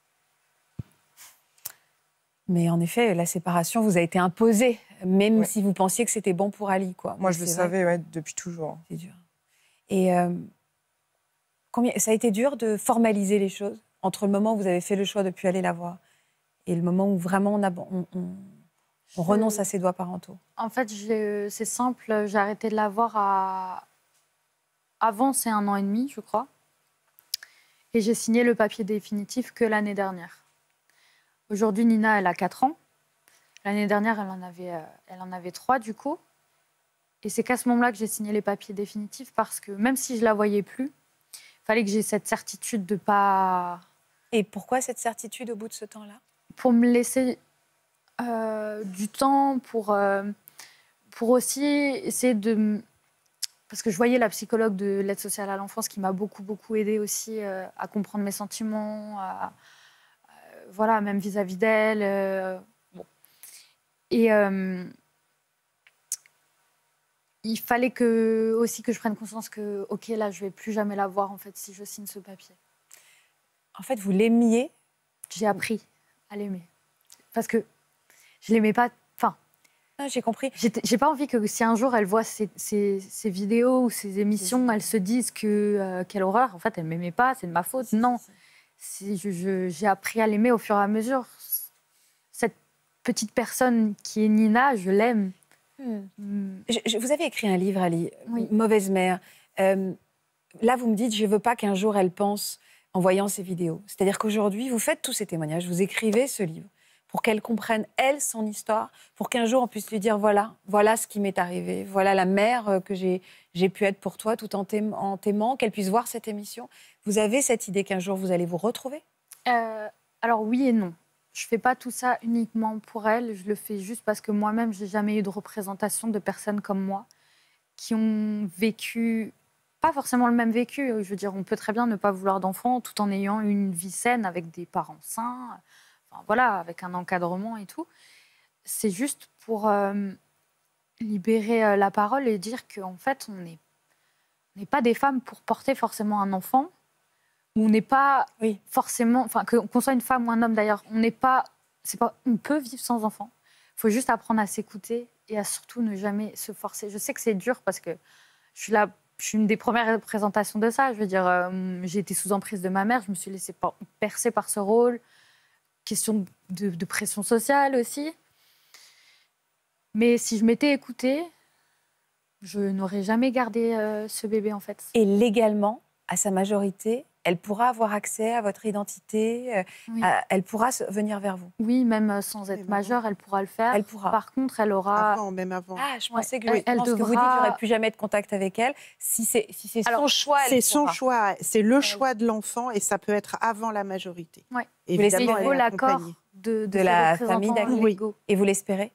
Mais en effet, la séparation vous a été imposée, même si vous pensiez que c'était bon pour Ali, quoi.
Moi, je le savais depuis toujours.
C'est dur. Et ça a été dur de formaliser les choses entre le moment où vous avez fait le choix de ne plus aller la voir et le moment où vraiment on renonce à ses droits parentaux? En
fait, c'est simple, j'ai arrêté de la voir avant c'est 1 an et demi, je crois. Et j'ai signé le papier définitif que l'année dernière. Aujourd'hui, Nina, elle a 4 ans. L'année dernière, elle en avait 3, du coup. Et c'est qu'à ce moment-là que j'ai signé les papiers définitifs parce que même si je ne la voyais plus, il fallait que j'ai cette certitude de pas...
Et pourquoi cette certitude au bout de ce temps-là?
Pour me laisser du temps, pour aussi essayer de... Parce que je voyais la psychologue de l'aide sociale à l'enfance qui m'a beaucoup, beaucoup aidée aussi à comprendre mes sentiments, voilà, même vis-à-vis d'elle. Bon. Et il fallait aussi que je prenne conscience que, OK, là, je ne vais plus jamais la voir, en fait, si je signe ce papier.
En fait, vous l'aimiez?
J'ai appris à l'aimer. Parce que je ne l'aimais pas... Enfin,
j'ai compris.
J'ai pas envie que si un jour elle voit ces vidéos ou ces émissions, elle se dise que quelle horreur, en fait, elle ne m'aimait pas, c'est de ma faute. Non. J'ai appris à l'aimer au fur et à mesure. Cette petite personne qui est Nina, je l'aime.
Vous avez écrit un livre, Ali,
oui.
Mauvaise mère. Là, vous me dites, je ne veux pas qu'un jour elle pense en voyant ces vidéos. C'est-à-dire qu'aujourd'hui, vous faites tous ces témoignages, vous écrivez ce livre pour qu'elle comprenne, elle, son histoire, pour qu'un jour on puisse lui dire, voilà ce qui m'est arrivé, voilà la mère que j'ai pu être pour toi, tout en t'aimant, qu'elle puisse voir cette émission. Vous avez cette idée qu'un jour vous allez vous retrouver?
Alors oui et non. Je ne fais pas tout ça uniquement pour elle, je le fais juste parce que moi-même, je n'ai jamais eu de représentation de personnes comme moi qui ont vécu, pas forcément le même vécu. Je veux dire, on peut très bien ne pas vouloir d'enfants tout en ayant une vie saine avec des parents sains, enfin, voilà, avec un encadrement et tout. C'est juste pour libérer la parole et dire qu'en fait, on n'est pas des femmes pour porter forcément un enfant. On n'est pas forcément... Enfin, qu'on soit une femme ou un homme, d'ailleurs, on peut vivre sans enfant. Il faut juste apprendre à s'écouter et à surtout ne jamais se forcer. Je sais que c'est dur parce que je suis là je suis une des premières représentations de ça. Je veux dire, j'ai été sous emprise de ma mère, je me suis laissée percer par ce rôle. Question de pression sociale aussi. Mais si je m'étais écoutée, je n'aurais jamais gardé ce bébé, en fait.
Et légalement, à sa majorité, elle pourra avoir accès à votre identité,
Oui.
elle pourra venir vers vous.
Oui, même sans être majeure, elle pourra le faire.
Elle pourra.
Par contre, elle aura...
Même avant.
Ah, je pensais que,
elle
ce que vous dites,
devra-
il n'y aurait plus jamais de contact avec elle. Si c'est son choix, elle
C'est son
pourra.
choix, c'est le choix de l'enfant et ça peut être avant la majorité.
Ouais.
Évidemment,
il
elle
faut
est
l'accord
accompagnée.
de
De
ses
la
représentants
famille d'accueil.
légaux.
Et vous l'espérez?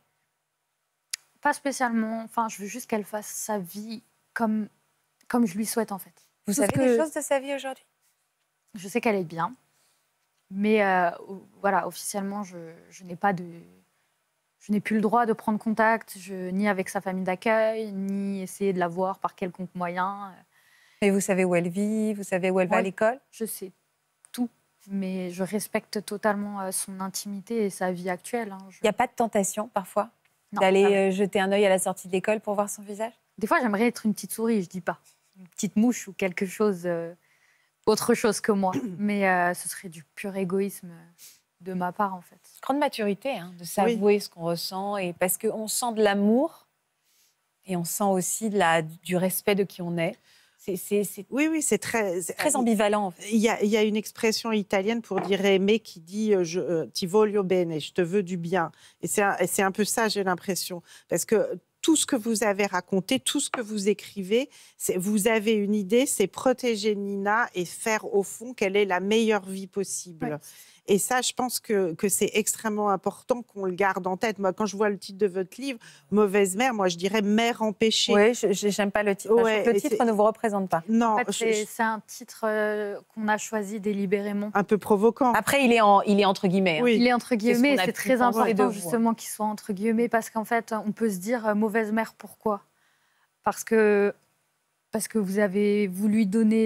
Pas spécialement. Enfin, je veux juste qu'elle fasse sa vie comme je lui souhaite, en fait.
Vous
Sauf
savez
que
des choses de sa vie aujourd'hui?
je sais qu'elle est bien. Mais voilà, officiellement, je n'ai pas de... Je n'ai plus le droit de prendre contact, ni avec sa famille d'accueil, ni essayer de la voir par quelconque moyen.
Et vous savez où elle vit? Vous savez où elle va à
Ouais.
l'école?
Je sais tout, mais je respecte totalement son intimité et sa vie actuelle.
Il n'y a pas de tentation, parfois,
Non,
d'aller
jamais.
jeter un œil à la sortie de l'école pour voir son visage?
Des fois, j'aimerais être une petite souris, je dis pas. Une petite mouche ou quelque chose, autre chose que moi. Mais ce serait du pur égoïsme de ma part, en fait.
Grande maturité, hein, de s'avouer ce qu'on ressent, et parce qu'on sent de l'amour et on sent aussi du respect de qui on est. C'est
Oui, c'est très
ambivalent, en fait.
Il y a une expression italienne pour dire aimer qui dit ti voglio bene, je te veux du bien. Et c'est un peu ça, j'ai l'impression. Parce que tout ce que vous avez raconté, tout ce que vous écrivez, vous avez une idée, c'est protéger Nina et faire au fond qu'elle ait la meilleure vie possible.
Ouais.
Et ça, je pense que c'est extrêmement important qu'on le garde en tête. Moi, quand je vois le titre de votre livre, Mauvaise mère, moi, je dirais Mère empêchée.
Oui, j'aime pas le titre.
Ouais,
Je trouve que le titre ne vous représente pas.
Non,
En fait, c'est un titre qu'on a choisi délibérément.
un peu provoquant.
Après, il est entre guillemets. hein.
Oui.
Il est entre
ce
guillemets,
qu'on a
c'est
pu
très
penser de
important
vous.
justement qu'il soit entre guillemets parce qu'en fait, on peut se dire mauvaise mère, pourquoi? Parce que vous avez voulu donner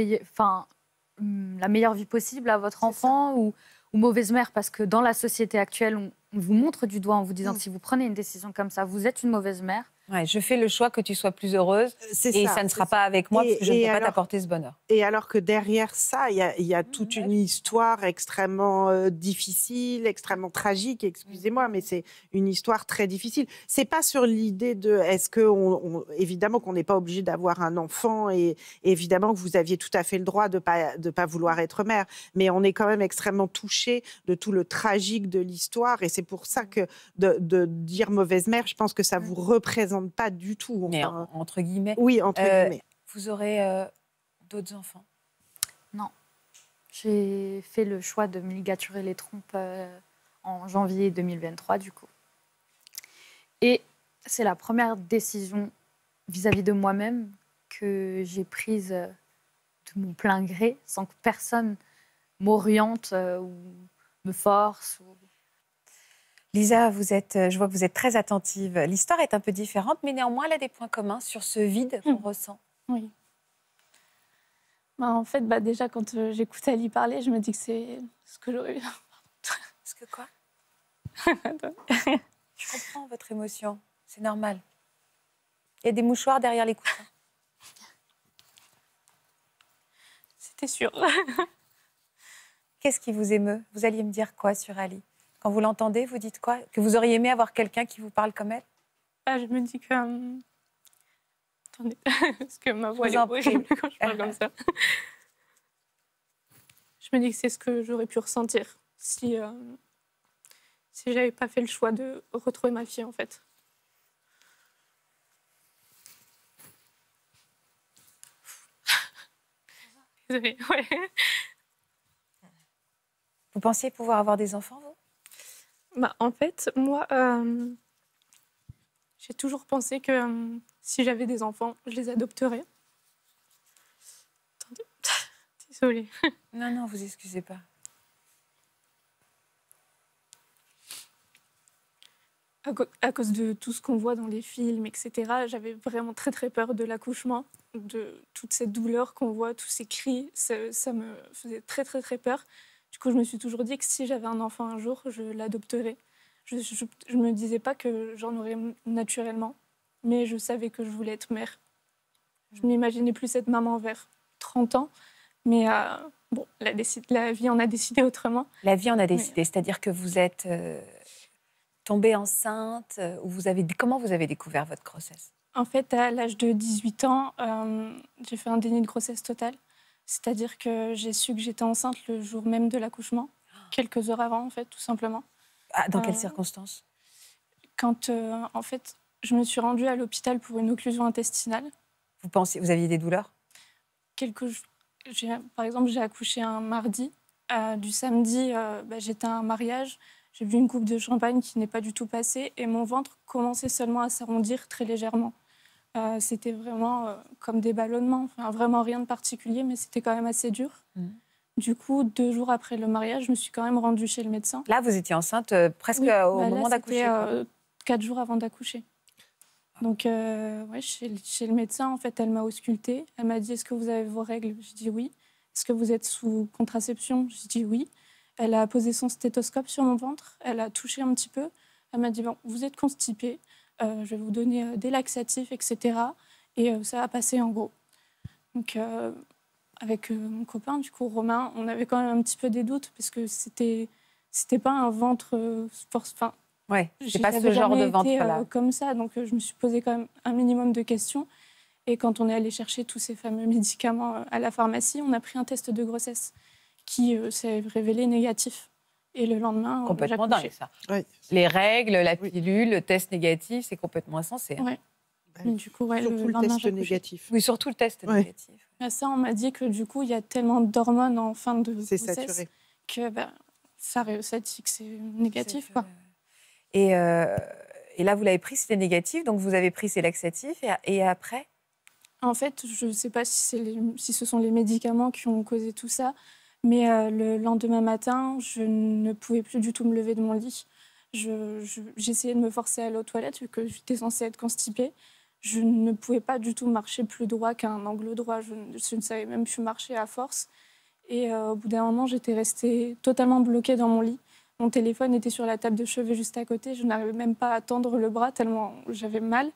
la meilleure vie possible à votre enfant ou mauvaise mère parce que dans la société actuelle, on vous montre du doigt en vous disant si vous prenez une décision comme ça, vous êtes une mauvaise mère.
Ouais, je fais le choix que tu sois plus heureuse et ça ne sera pas avec moi parce que je ne peux pas t'apporter ce bonheur.
Et alors que derrière ça, il y a toute une histoire extrêmement difficile, extrêmement tragique, excusez-moi, mais c'est une histoire très difficile. C'est pas sur l'idée de est-ce que évidemment qu'on n'est pas obligé d'avoir un enfant et évidemment que vous aviez tout à fait le droit de pas vouloir être mère, mais on est quand même extrêmement touché de tout le tragique de l'histoire et c'est pour ça que de dire mauvaise mère, je pense que ça vous représente pas du tout.
Mais entre guillemets.
Oui, entre guillemets.
Vous aurez d'autres enfants?
Non. J'ai fait le choix de me ligaturer les trompes en janvier 2023, du coup. Et c'est la première décision vis-à-vis de moi-même que j'ai prise de mon plein gré, sans que personne m'oriente ou me force.
Lisa, je vois que vous êtes très attentive. L'histoire est un peu différente, mais néanmoins, elle a des points communs sur ce vide qu'on ressent.
Oui. En fait, déjà, quand j'écoute Ali parler, je me dis que c'est ce que j'aurais eu.
Est-ce que quoi? Je comprends votre émotion. C'est normal. Il y a des mouchoirs derrière les coussins.
C'était sûr.
Qu'est-ce qui vous émeut? Vous alliez me dire quoi sur Ali? Quand vous l'entendez, vous dites quoi? Que vous auriez aimé avoir quelqu'un qui vous parle comme elle?
Je me dis que... Attendez, parce que ma voix
Je
est
vous en prie.
horrible quand je parle comme ça. Je me dis que c'est ce que j'aurais pu ressentir si j'avais pas fait le choix de retrouver ma fille, en fait. Désolée, ouais.
Vous pensiez pouvoir avoir des enfants, vous?
En fait, moi, j'ai toujours pensé que si j'avais des enfants, je les adopterais. Attendez, désolée.
Non, vous excusez pas.
À cause de tout ce qu'on voit dans les films, etc., j'avais vraiment très, très peur de l'accouchement, de toute cette douleur qu'on voit, tous ces cris. Ça me faisait très, très, très peur. Du coup, je me suis toujours dit que si j'avais un enfant un jour, je l'adopterais. Je ne me disais pas que j'en aurais naturellement, mais je savais que je voulais être mère. Je ne m'imaginais plus cette maman vers 30 ans. Mais bon, la vie en a décidé autrement.
La vie en a décidé, c'est-à-dire que vous êtes tombée enceinte, ou comment vous avez découvert votre grossesse?
En fait, à l'âge de 18 ans, j'ai fait un déni de grossesse total. C'est-à-dire que j'ai su que j'étais enceinte le jour même de l'accouchement, quelques heures avant, en fait, tout simplement.
Ah, dans quelles circonstances?
Quand, en fait, je me suis rendue à l'hôpital pour une occlusion intestinale.
Vous aviez des douleurs?
Par exemple, j'ai accouché un mardi. Du samedi, j'étais à un mariage. J'ai bu une coupe de champagne qui n'est pas du tout passée et mon ventre commençait seulement à s'arrondir très légèrement. C'était vraiment comme des ballonnements, enfin, vraiment rien de particulier, mais c'était quand même assez dur. Du coup, 2 jours après le mariage, je me suis quand même rendue chez le médecin.
Là, vous étiez enceinte presque au moment d'accoucher.
4 jours avant d'accoucher. Donc, chez le médecin, en fait, elle m'a auscultée. Elle m'a dit, est-ce que vous avez vos règles? Je dis oui. Est-ce que vous êtes sous contraception? Je dis oui. Elle a posé son stéthoscope sur mon ventre. Elle a touché un petit peu. Elle m'a dit, bon, vous êtes constipée. Je vais vous donner des laxatifs, etc. Et ça va passer en gros. Donc, avec mon copain, du coup, Romain, on avait quand même un petit peu des doutes parce que c'était pas un ventre force. Enfin,
ouais, c'est pas ce genre de ventre-là.
Comme ça, donc je me suis posé quand même un minimum de questions. Et quand on est allé chercher tous ces fameux médicaments à la pharmacie, on a pris un test de grossesse qui s'est révélé négatif. Et le lendemain,
complètement dingue, ça.
Oui.
Les règles, la pilule, le test négatif, c'est complètement insensé. Hein.
Oui. Du coup,
surtout le test négatif.
Oui, surtout le test négatif.
Ça, on m'a dit que du coup, il y a tellement d'hormones en fin de grossesse
saturé.
Que ça dit que c'est négatif, quoi.
Et là, vous l'avez pris, c'était négatif, donc vous avez pris ces laxatifs, et après?
En fait, je ne sais pas si ce sont les médicaments qui ont causé tout ça, mais le lendemain matin, je ne pouvais plus du tout me lever de mon lit. J'essayais de me forcer à aller aux toilettes, vu que j'étais censée être constipée. Je ne pouvais pas du tout marcher plus droit qu'un angle droit. Je ne savais même plus marcher à force. Et au bout d'un moment, j'étais restée totalement bloquée dans mon lit. Mon téléphone était sur la table de chevet juste à côté. Je n'arrivais même pas à tendre le bras tellement j'avais mal.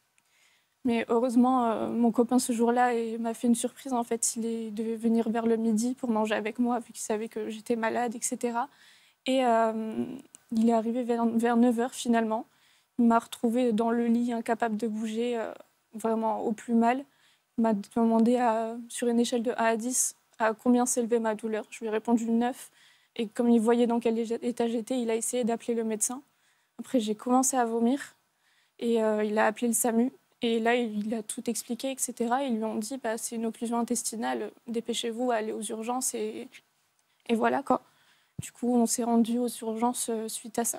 Mais heureusement, mon copain, ce jour-là, m'a fait une surprise. En fait, il devait venir vers le midi pour manger avec moi, vu qu'il savait que j'étais malade, etc. Et il est arrivé vers 9h, finalement. Il m'a retrouvée dans le lit, incapable de bouger, vraiment au plus mal. Il m'a demandé, sur une échelle de 1 à 10, à combien s'élevait ma douleur. Je lui ai répondu 9. Et comme il voyait dans quel état j'étais, il a essayé d'appeler le médecin. Après, j'ai commencé à vomir. Et il a appelé le SAMU. Et là, il a tout expliqué, etc. Ils lui ont dit, c'est une occlusion intestinale, dépêchez-vous, allez aux urgences. Et voilà, quoi. Du coup, on s'est rendu aux urgences suite à ça.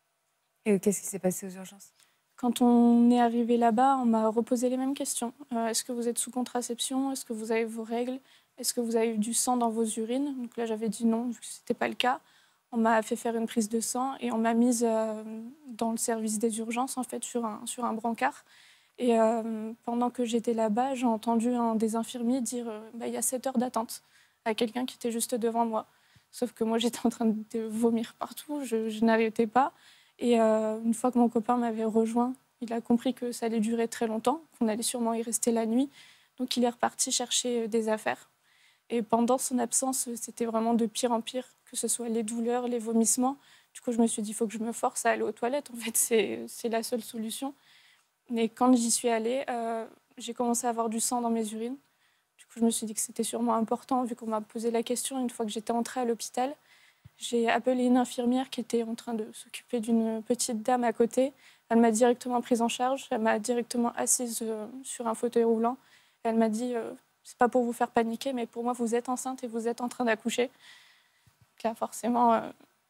Et qu'est-ce qui s'est passé aux urgences?
Quand on est arrivé là-bas, on m'a reposé les mêmes questions. Est-ce que vous êtes sous contraception? Est-ce que vous avez vos règles? Est-ce que vous avez eu du sang dans vos urines? Donc là, j'avais dit non, vu que ce n'était pas le cas. On m'a fait faire une prise de sang et on m'a mise dans le service des urgences, en fait, sur un brancard. Et pendant que j'étais là-bas, j'ai entendu un des infirmiers dire il y a 7 heures d'attente à quelqu'un qui était juste devant moi. Sauf que moi, j'étais en train de vomir partout, je n'arrêtais pas. Et une fois que mon copain m'avait rejoint, il a compris que ça allait durer très longtemps, qu'on allait sûrement y rester la nuit. Donc il est reparti chercher des affaires. Et pendant son absence, c'était vraiment de pire en pire, que ce soit les douleurs, les vomissements. Du coup, je me suis dit, il faut que je me force à aller aux toilettes. En fait, c'est la seule solution. Mais quand j'y suis allée, j'ai commencé à avoir du sang dans mes urines. Du coup, je me suis dit que c'était sûrement important, vu qu'on m'a posé la question. Une fois que j'étais entrée à l'hôpital, j'ai appelé une infirmière qui était en train de s'occuper d'une petite dame à côté. Elle m'a directement prise en charge. Elle m'a directement assise sur un fauteuil roulant. Elle m'a dit, c'est pas pour vous faire paniquer, mais pour moi, vous êtes enceinte et vous êtes en train d'accoucher. Donc là, forcément,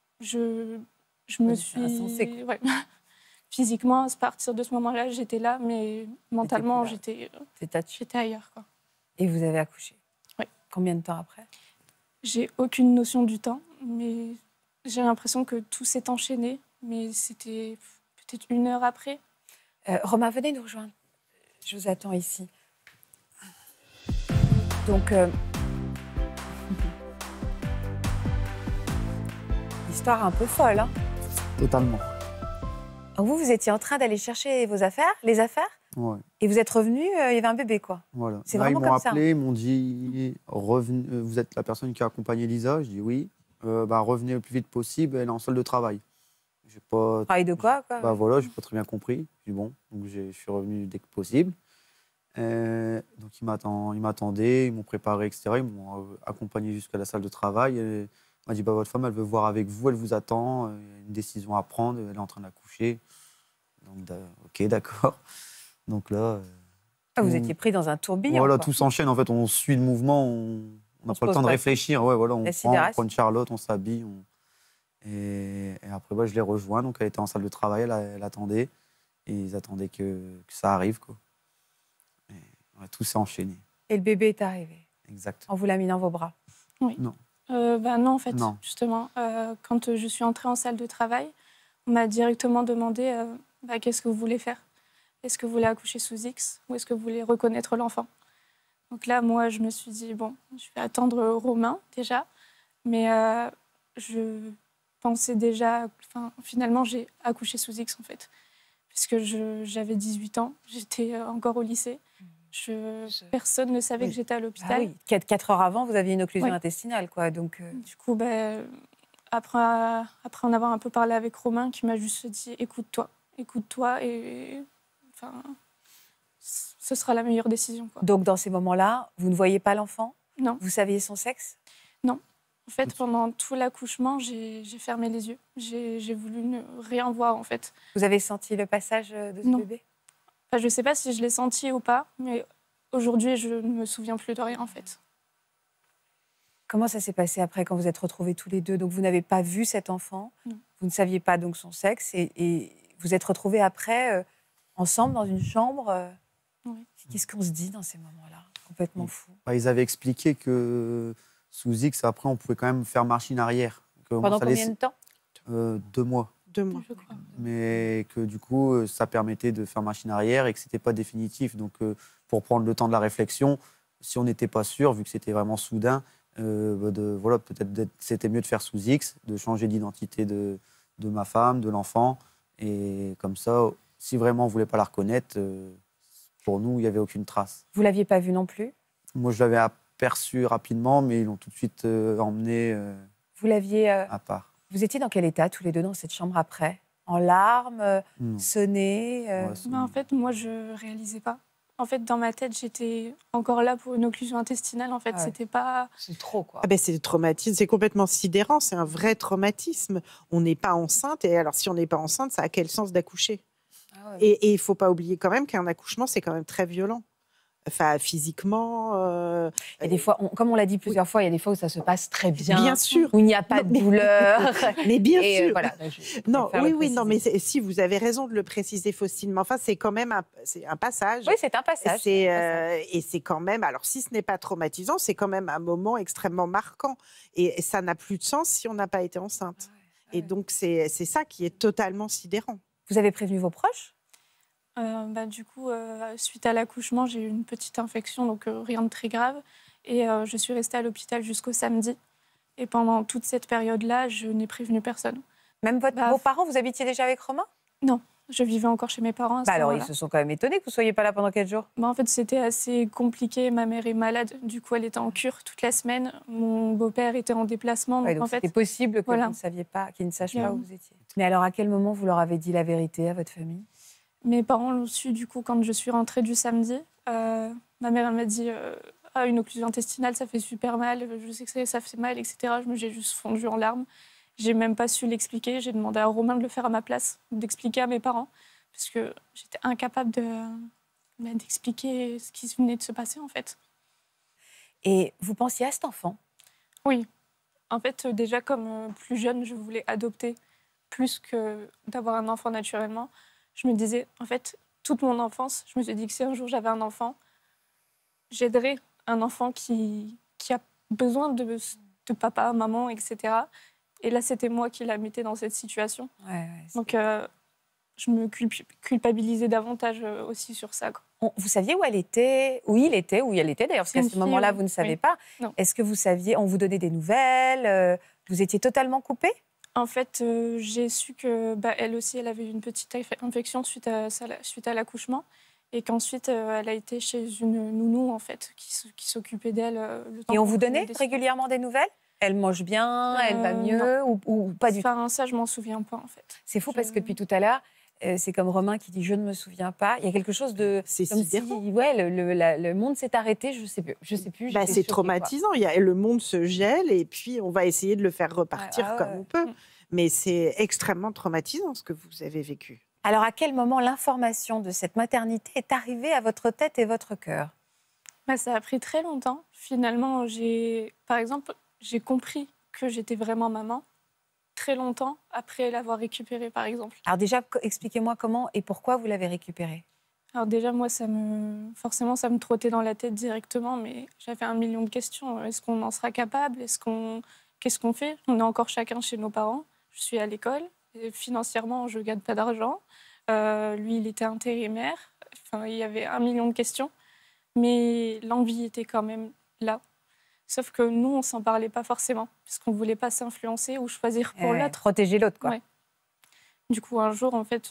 je me suis...
insensé, quoi.
Ouais. Physiquement, à partir de ce moment-là, j'étais là, mais mentalement, j'étais ailleurs, quoi.
Et vous avez accouché?
Oui.
Combien de temps après?
J'ai aucune notion du temps, mais j'ai l'impression que tout s'est enchaîné, mais c'était peut-être 1 heure après.
Romain, venez nous rejoindre. Je vous attends ici. Donc, histoire un peu folle, hein?
Totalement.
Donc vous étiez en train d'aller chercher vos affaires, les affaires?
Ouais,
Et vous êtes revenu, il y avait un bébé, quoi.
voilà.
C'est
Là,
vraiment
ils m'ont
comme ça, hein.
appelé, ils m'ont dit vous êtes la personne qui a accompagné Lisa? Je dis oui. Revenez le plus vite possible, elle est en salle de travail. J'ai pas.
Travail de quoi, quoi?
Bah voilà, j'ai pas très bien compris. J'ai dit bon, donc je suis revenu dès que possible. Donc ils m'attendaient, ils m'ont préparé, etc. Ils m'ont accompagné jusqu'à la salle de travail. Et il m'a dit votre femme, elle veut voir avec vous, elle vous attend. Il y a une décision à prendre, elle est en train d'accoucher. Donc ok, d'accord. Donc là,
Vous
tout-
étiez pris dans un tourbillon,
voilà,
quoi.
tout s'enchaîne. En fait, on suit le mouvement, on n'a
se
pas le
pose
temps de
pas.
réfléchir. Ouais, voilà,
La
on
sidération.
prend une Charlotte, on s'habille. Et après, je l'ai rejoint. Donc elle était en salle de travail, elle attendait. Et ils attendaient que ça arrive, quoi. Et, tout s'est enchaîné.
Et le bébé est arrivé,
Exact.
en vous l'a mis dans vos bras.
Non, en fait,
Non.
justement. Quand je suis entrée en salle de travail, on m'a directement demandé qu'est-ce que vous voulez faire? Est-ce que vous voulez accoucher sous X ou est-ce que vous voulez reconnaître l'enfant? Donc là, moi, je me suis dit, bon, je vais attendre Romain, déjà. Mais je pensais déjà... finalement, j'ai accouché sous X, en fait. Puisque j'avais 18 ans, j'étais encore au lycée. Personne ne savait que j'étais à l'hôpital.
Ah oui, 4 heures avant, vous aviez une occlusion
Oui.
intestinale, quoi. Donc,
Du coup, après en avoir un peu parlé avec Romain, qui m'a juste dit écoute-toi et ce sera la meilleure décision, quoi.
donc, dans ces moments-là, vous ne voyez pas l'enfant?
Non.
Vous saviez son sexe?
Non. En fait, pendant tout l'accouchement, j'ai fermé les yeux. J'ai voulu ne rien voir, en fait.
Vous avez senti le passage de ce
Non.
bébé?
Je ne sais pas si je l'ai senti ou pas, mais aujourd'hui, je ne me souviens plus de rien, en fait.
Comment ça s'est passé après, quand vous êtes retrouvés tous les deux? Donc, vous n'avez pas vu cet enfant,
Non.
vous ne saviez pas donc son sexe, et vous êtes retrouvés après, ensemble, dans une chambre.
Oui.
Qu'est-ce qu'on se dit dans ces moments-là? Complètement fou.
Ils avaient expliqué que sous X, après, on pouvait quand même faire machine arrière.
Pendant combien de temps?
2 mois.
2 mois.
Je crois.
Mais que du coup, ça permettait de faire machine arrière et que ce n'était pas définitif. Donc, pour prendre le temps de la réflexion, si on n'était pas sûr, vu que c'était vraiment soudain, peut-être c'était mieux de faire sous X, de changer d'identité de ma femme, de l'enfant. Et comme ça, si vraiment on ne voulait pas la reconnaître, pour nous, il n'y avait aucune trace.
Vous ne l'aviez pas vu non plus?
Moi, je l'avais aperçu rapidement, mais ils l'ont tout de suite emmené
Vous l'aviez...
à part.
Vous étiez dans quel état, tous les deux, dans cette chambre après? En larmes,
Non.
sonnés
Ouais,
En fait, moi, je ne réalisais pas. En fait, dans ma tête, j'étais encore là pour une occlusion intestinale. En fait,
Ah ouais.
c'était pas...
C'est trop, quoi.
C'est le traumatisme, c'est complètement sidérant, c'est un vrai traumatisme. On n'est pas enceinte, et alors si on n'est pas enceinte, ça a quel sens d'accoucher?
Ah ouais.
Et il ne faut pas oublier quand même qu'un accouchement, c'est quand même très violent. Enfin, physiquement...
Et des fois, comme on l'a dit plusieurs fois, il y a des fois où ça se passe très bien.
Bien sûr.
Où il n'y a pas de douleur.
Mais bien
Et
sûr.
voilà,
Non,
préfère le
oui, non, mais
préciser.
si vous avez raison de le préciser, Faustine, mais enfin, c'est quand même c'est un passage.
Oui, c'est un passage.
Et c'est quand même, alors si ce n'est pas traumatisant, c'est quand même un moment extrêmement marquant. Et ça n'a plus de sens si on n'a pas été enceinte. Et donc, c'est ça qui est totalement sidérant.
Vous avez prévenu vos proches?
Du coup, suite à l'accouchement, j'ai eu une petite infection, donc rien de très grave. Et je suis restée à l'hôpital jusqu'au samedi. Et pendant toute cette période-là, je n'ai prévenu personne.
Même vos parents, vous habitiez déjà avec Romain?
Non, je vivais encore chez mes parents à ce
Alors, ils
moment-là.
se sont quand même étonnés que vous ne soyez pas là pendant 4 jours.
En fait, c'était assez compliqué. Ma mère est malade. Du coup, elle était en cure toute la semaine. Mon beau-père était en déplacement.
Ouais,
Donc,
donc
en fait,
c'était possible que
voilà.
vous ne saviez pas, qu'ils ne sachent
Yeah.
pas où vous étiez. Mais alors, à quel moment vous leur avez dit la vérité à votre famille?
mes parents l'ont su du coup quand je suis rentrée du samedi. Ma mère elle m'a dit une occlusion intestinale, ça fait super mal. Je sais que ça fait mal, etc. J'ai juste fondu en larmes. J'ai même pas su l'expliquer. J'ai demandé à Romain de le faire à ma place, d'expliquer à mes parents, parce que j'étais incapable d'expliquer ce qui venait de se passer en fait.
Et vous pensiez à cet enfant?
Oui. En fait, déjà comme plus jeune, je voulais adopter plus que d'avoir un enfant naturellement. Je me disais, en fait, toute mon enfance, je me suis dit que si un jour j'avais un enfant, j'aiderais un enfant qui a besoin de papa, maman, etc. Et là, c'était moi qui la mettais dans cette situation. Donc, je me culpabilisais davantage aussi sur ça, quoi.
Vous saviez où elle était, où il était, où elle était d'ailleurs, parce qu'à ce moment-là, vous ne savez pas.
Non.
Est-ce que vous saviez, on vous donnait des nouvelles, vous étiez totalement coupée?
En fait, j'ai su que elle aussi, elle avait eu une petite infection suite à l'accouchement. Et qu'ensuite, elle a été chez une nounou, en fait, qui s'occupait d'elle. Le temps
Et on
qu'on
vous
prenait
donnait
des
régulièrement des nouvelles? Elle mange bien, elle va mieux
non.
ou pas du tout?
Enfin, ça, je m'en souviens pas, en fait.
C'est fou parce que depuis tout à l'heure, c'est comme Romain qui dit « je ne me souviens pas ». Il y a quelque chose de...
C'est
comme
sidérant.
si ouais, le monde s'est arrêté, je sais plus.
C'est
j'étais choquée, quoi.
traumatisant. Le monde se gèle et puis on va essayer de le faire repartir comme on peut. Mais c'est extrêmement traumatisant ce que vous avez vécu.
Alors, à quel moment l'information de cette maternité est arrivée à votre tête et votre cœur?
Ça a pris très longtemps. Finalement, par exemple, j'ai compris que j'étais vraiment maman très longtemps après l'avoir récupérée, par exemple.
Alors déjà, expliquez-moi comment et pourquoi vous l'avez récupérée.
Alors déjà, moi, forcément, ça me trottait dans la tête directement, mais j'avais 1 million de questions. Est-ce qu'on en sera capable? Qu'est-ce qu'on fait? On est encore chacun chez nos parents. Je suis à l'école. Et financièrement, je ne gagne pas d'argent. Lui, il était intérimaire. Enfin, il y avait 1 million de questions. Mais l'envie était quand même là. Sauf que nous, on ne s'en parlait pas forcément, parce qu'on ne voulait pas s'influencer ou choisir pour l'autre.
Protéger l'autre, quoi.
Ouais. Du coup, un jour, en fait,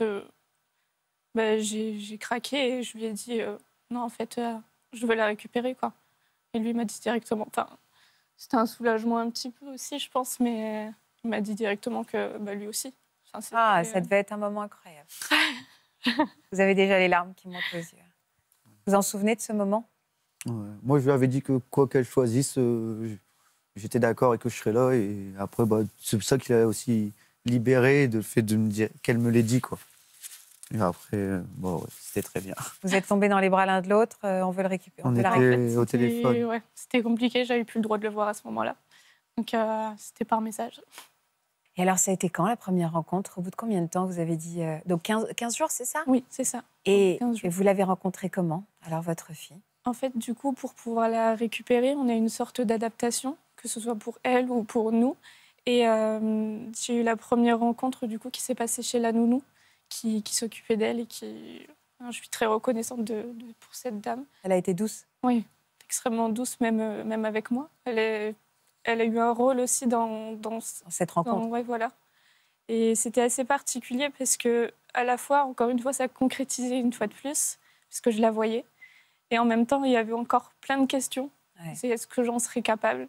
j'ai craqué et je lui ai dit non, en fait, je veux la récupérer, quoi. Et lui m'a dit directement... Enfin, c'était un soulagement un petit peu aussi, je pense, mais il m'a dit directement que lui aussi. Enfin,
ça devait être un moment incroyable. Vous avez déjà les larmes qui montent aux yeux. Vous en souvenez de ce moment?
Ouais. Moi, je lui avais dit que quoi qu'elle choisisse, j'étais d'accord et que je serais là. Et après, c'est pour ça qu'il a aussi libéré de le fait de me dire qu'elle me l'ait dit, quoi. Et après, c'était très bien.
Vous êtes tombés dans les bras l'un de l'autre, on veut le récupérer.
On était au téléphone.
Ouais, c'était compliqué, j'avais plus le droit de le voir à ce moment-là. Donc, c'était par message.
Et alors, ça a été quand la première rencontre? Au bout de combien de temps vous avez dit donc 15 jours, c'est ça?
Oui, c'est ça.
Et vous l'avez rencontrée comment, alors, votre fille?
En fait, du coup, pour pouvoir la récupérer, on a une sorte d'adaptation, que ce soit pour elle ou pour nous. Et j'ai eu la première rencontre, du coup, qui s'est passée chez la nounou, qui s'occupait d'elle et qui... Je suis très reconnaissante pour cette dame.
Elle a été douce?
Oui, extrêmement douce, même avec moi. Elle a eu un rôle aussi dans
cette rencontre.
Oui, voilà. Et c'était assez particulier parce que, à la fois, encore une fois, ça concrétisait une fois de plus, puisque je la voyais. Et en même temps, il y avait encore plein de questions.
Ouais.
C'est est-ce que j'en serais capable?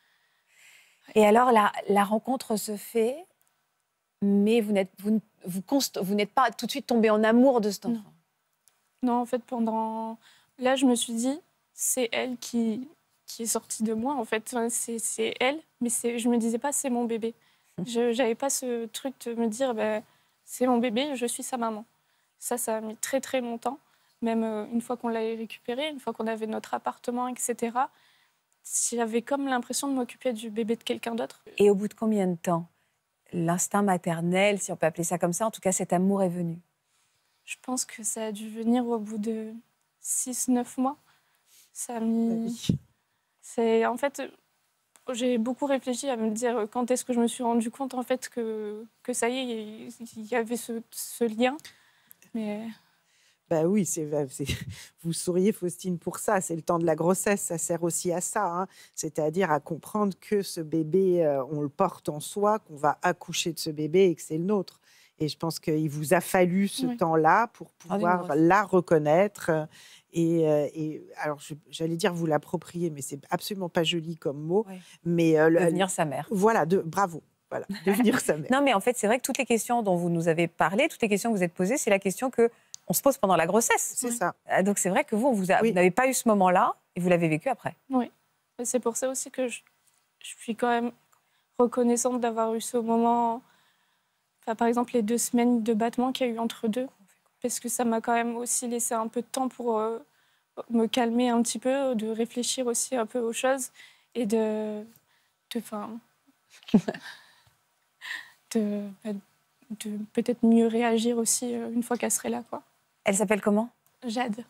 Et alors, la rencontre se fait, mais vous n'êtes pas tout de suite tombé en amour de cet enfant?
Non, en fait, là, je me suis dit, c'est elle qui est sortie de moi, en fait. C'est elle, mais je me disais pas, c'est mon bébé. Je n'avais pas ce truc de me dire, c'est mon bébé, je suis sa maman. Ça a mis très, très longtemps. Même une fois qu'on l'avait récupéré, une fois qu'on avait notre appartement, etc., j'avais comme l'impression de m'occuper du bébé de quelqu'un d'autre.
Et au bout de combien de temps l'instinct maternel, si on peut appeler ça comme ça, en tout cas cet amour est venu?
Je pense que ça a dû venir au bout de 6-9 mois. Ça a mis... En fait, j'ai beaucoup réfléchi à me dire quand est-ce que je me suis rendu compte en fait, que ça y est, il y avait ce lien. Mais...
Oui, vous souriez, Faustine, pour ça. C'est le temps de la grossesse, ça sert aussi à ça. Hein. C'est-à-dire à comprendre que ce bébé, on le porte en soi, qu'on va accoucher de ce bébé et que c'est le nôtre. Et je pense qu'il vous a fallu ce temps-là pour pouvoir la reconnaître. Et alors, j'allais dire vous l'approprier, mais c'est absolument pas joli comme mot.
Oui.
Mais
devenir sa mère.
Voilà, bravo. Voilà, devenir sa mère.
Non, mais en fait, c'est vrai que toutes les questions dont vous nous avez parlé, toutes les questions que vous êtes posées, c'est la question qu'on se pose pendant la grossesse.
C'est ça.
Donc, c'est vrai que vous n'avez pas eu ce moment-là et vous l'avez vécu après.
Oui. Et c'est pour ça aussi que je suis quand même reconnaissante d'avoir eu ce moment... Enfin, par exemple, les 2 semaines de battement qu'il y a eu entre deux, parce que ça m'a quand même aussi laissé un peu de temps pour me calmer un petit peu, de réfléchir aussi un peu aux choses et de peut-être mieux réagir aussi une fois qu'elle serait là, quoi.
Elle s'appelle comment?
Jade.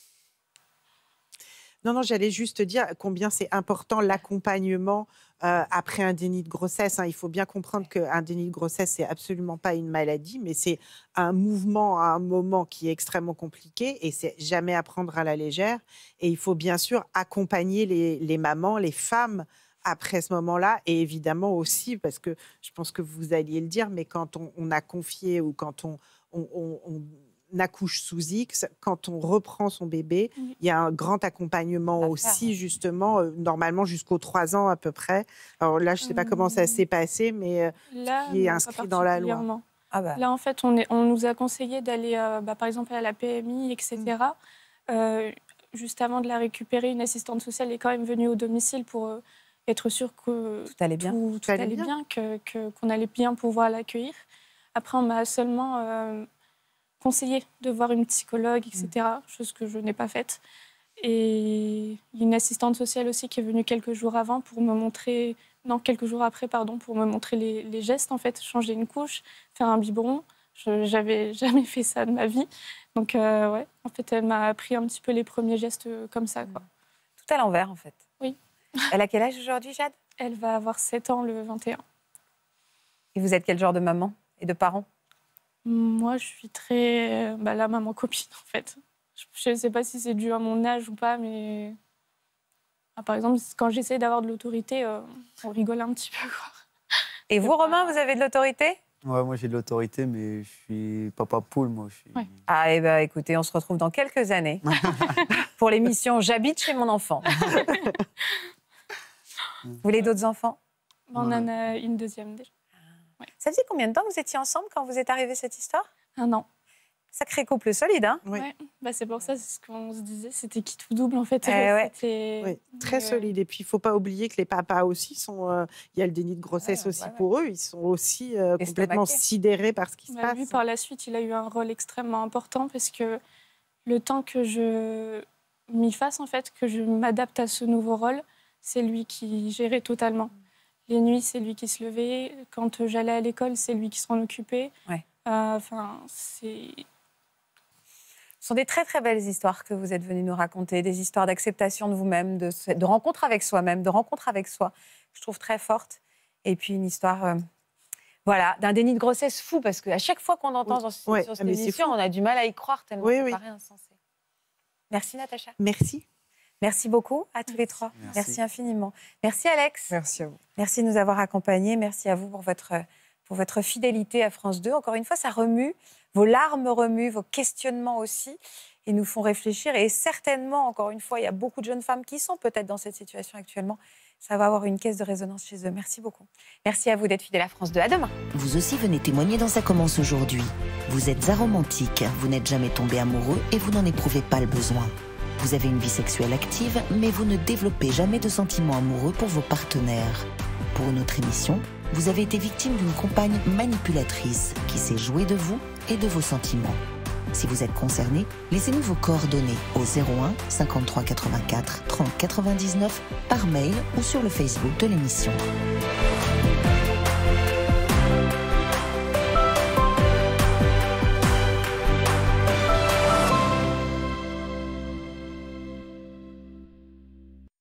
Non, j'allais juste dire combien c'est important l'accompagnement après un déni de grossesse. Hein. Il faut bien comprendre qu'un déni de grossesse, c'est absolument pas une maladie, mais c'est un mouvement à un moment qui est extrêmement compliqué et c'est jamais à prendre à la légère. Et il faut bien sûr accompagner les mamans, les femmes après ce moment-là, et évidemment aussi, parce que je pense que vous alliez le dire, mais quand on a confié ou quand on accouche sous X, quand on reprend son bébé, il y a un grand accompagnement aussi, justement, normalement jusqu'aux 3 ans à peu près. Alors là, je ne sais pas comment ça s'est passé, mais
là,
qui est inscrit dans la loi.
Ah bah.
Là, en fait, on nous a conseillé d'aller, par exemple, à la PMI, etc. Juste avant de la récupérer, une assistante sociale est quand même venue au domicile pour être sûre que
Tout allait bien.
Tout allait bien, qu'on allait bien pouvoir l'accueillir. Après, on m'a seulement conseillé de voir une psychologue, etc., chose que je n'ai pas faite. Et une assistante sociale aussi qui est venue quelques jours avant pour me montrer... Non, quelques jours après, pardon, pour me montrer les gestes, en fait, changer une couche, faire un biberon. Je n'avais jamais fait ça de ma vie. Donc, ouais, en fait, elle m'a appris un petit peu les premiers gestes comme ça, quoi.
Tout à l'envers, en fait.
Oui.
Elle a quel âge aujourd'hui, Jade?
Elle va avoir 7 ans le 21.
Et vous êtes quel genre de maman et de parent?
Moi, je suis très... la maman copine, en fait. Je ne sais pas si c'est dû à mon âge ou pas, mais... par exemple, quand j'essaie d'avoir de l'autorité, on rigole un petit peu, quoi.
Et vous, Romain, vous avez de l'autorité?
Ouais, moi j'ai de l'autorité, mais je suis papa poule, moi.
Ouais.
Ah, eh bien, écoutez, on se retrouve dans quelques années pour l'émission J'habite chez mon enfant. Vous voulez d'autres enfants?
On en a une deuxième déjà.
Ouais. Ça faisait combien de temps que vous étiez ensemble quand vous êtes arrivée cette histoire?
1 an.
Sacré couple solide, hein?
Oui.
Ouais. C'est pour ça, c'est ce qu'on se disait, c'était qui tout double, en fait.
Oui, très solide. Et puis, il ne faut pas oublier que les papas aussi sont... Il y a le déni de grossesse aussi pour eux. Ils sont aussi complètement sidérés par ce qui se passe.
Lui, par la suite, il a eu un rôle extrêmement important parce que le temps que je m'y fasse, en fait, que je m'adapte à ce nouveau rôle, c'est lui qui gérait totalement. Les nuits, c'est lui qui se levait. Quand j'allais à l'école, c'est lui qui s'en occupait.
Ouais.
C'est...
Ce sont des très, très belles histoires que vous êtes venus nous raconter, des histoires d'acceptation de vous-même, de rencontre avec soi-même, de rencontre avec soi. Je trouve très forte. Et puis une histoire, d'un déni de grossesse fou, parce qu'à chaque fois qu'on entend sur cette émission, on a du mal à y croire tellement ça paraît insensé. Merci Natacha.
Merci.
Merci beaucoup à tous les trois. Merci infiniment. Merci Alex.
Merci à vous.
Merci de nous avoir accompagnés. Merci à vous pour votre fidélité à France 2. Encore une fois, ça remue. Vos larmes remuent, vos questionnements aussi. Ils nous font réfléchir. Et certainement, encore une fois, il y a beaucoup de jeunes femmes qui sont peut-être dans cette situation actuellement. Ça va avoir une caisse de résonance chez eux. Merci beaucoup. Merci à vous d'être fidèles à France 2. À demain.
Vous aussi venez témoigner dans Ça commence aujourd'hui. Vous êtes aromantique, vous n'êtes jamais tombé amoureux et vous n'en éprouvez pas le besoin. Vous avez une vie sexuelle active, mais vous ne développez jamais de sentiments amoureux pour vos partenaires. Pour une autre émission, vous avez été victime d'une compagne manipulatrice qui s'est jouée de vous et de vos sentiments. Si vous êtes concerné, laissez-nous vos coordonnées au 01 53 84 30 99 par mail ou sur le Facebook de l'émission.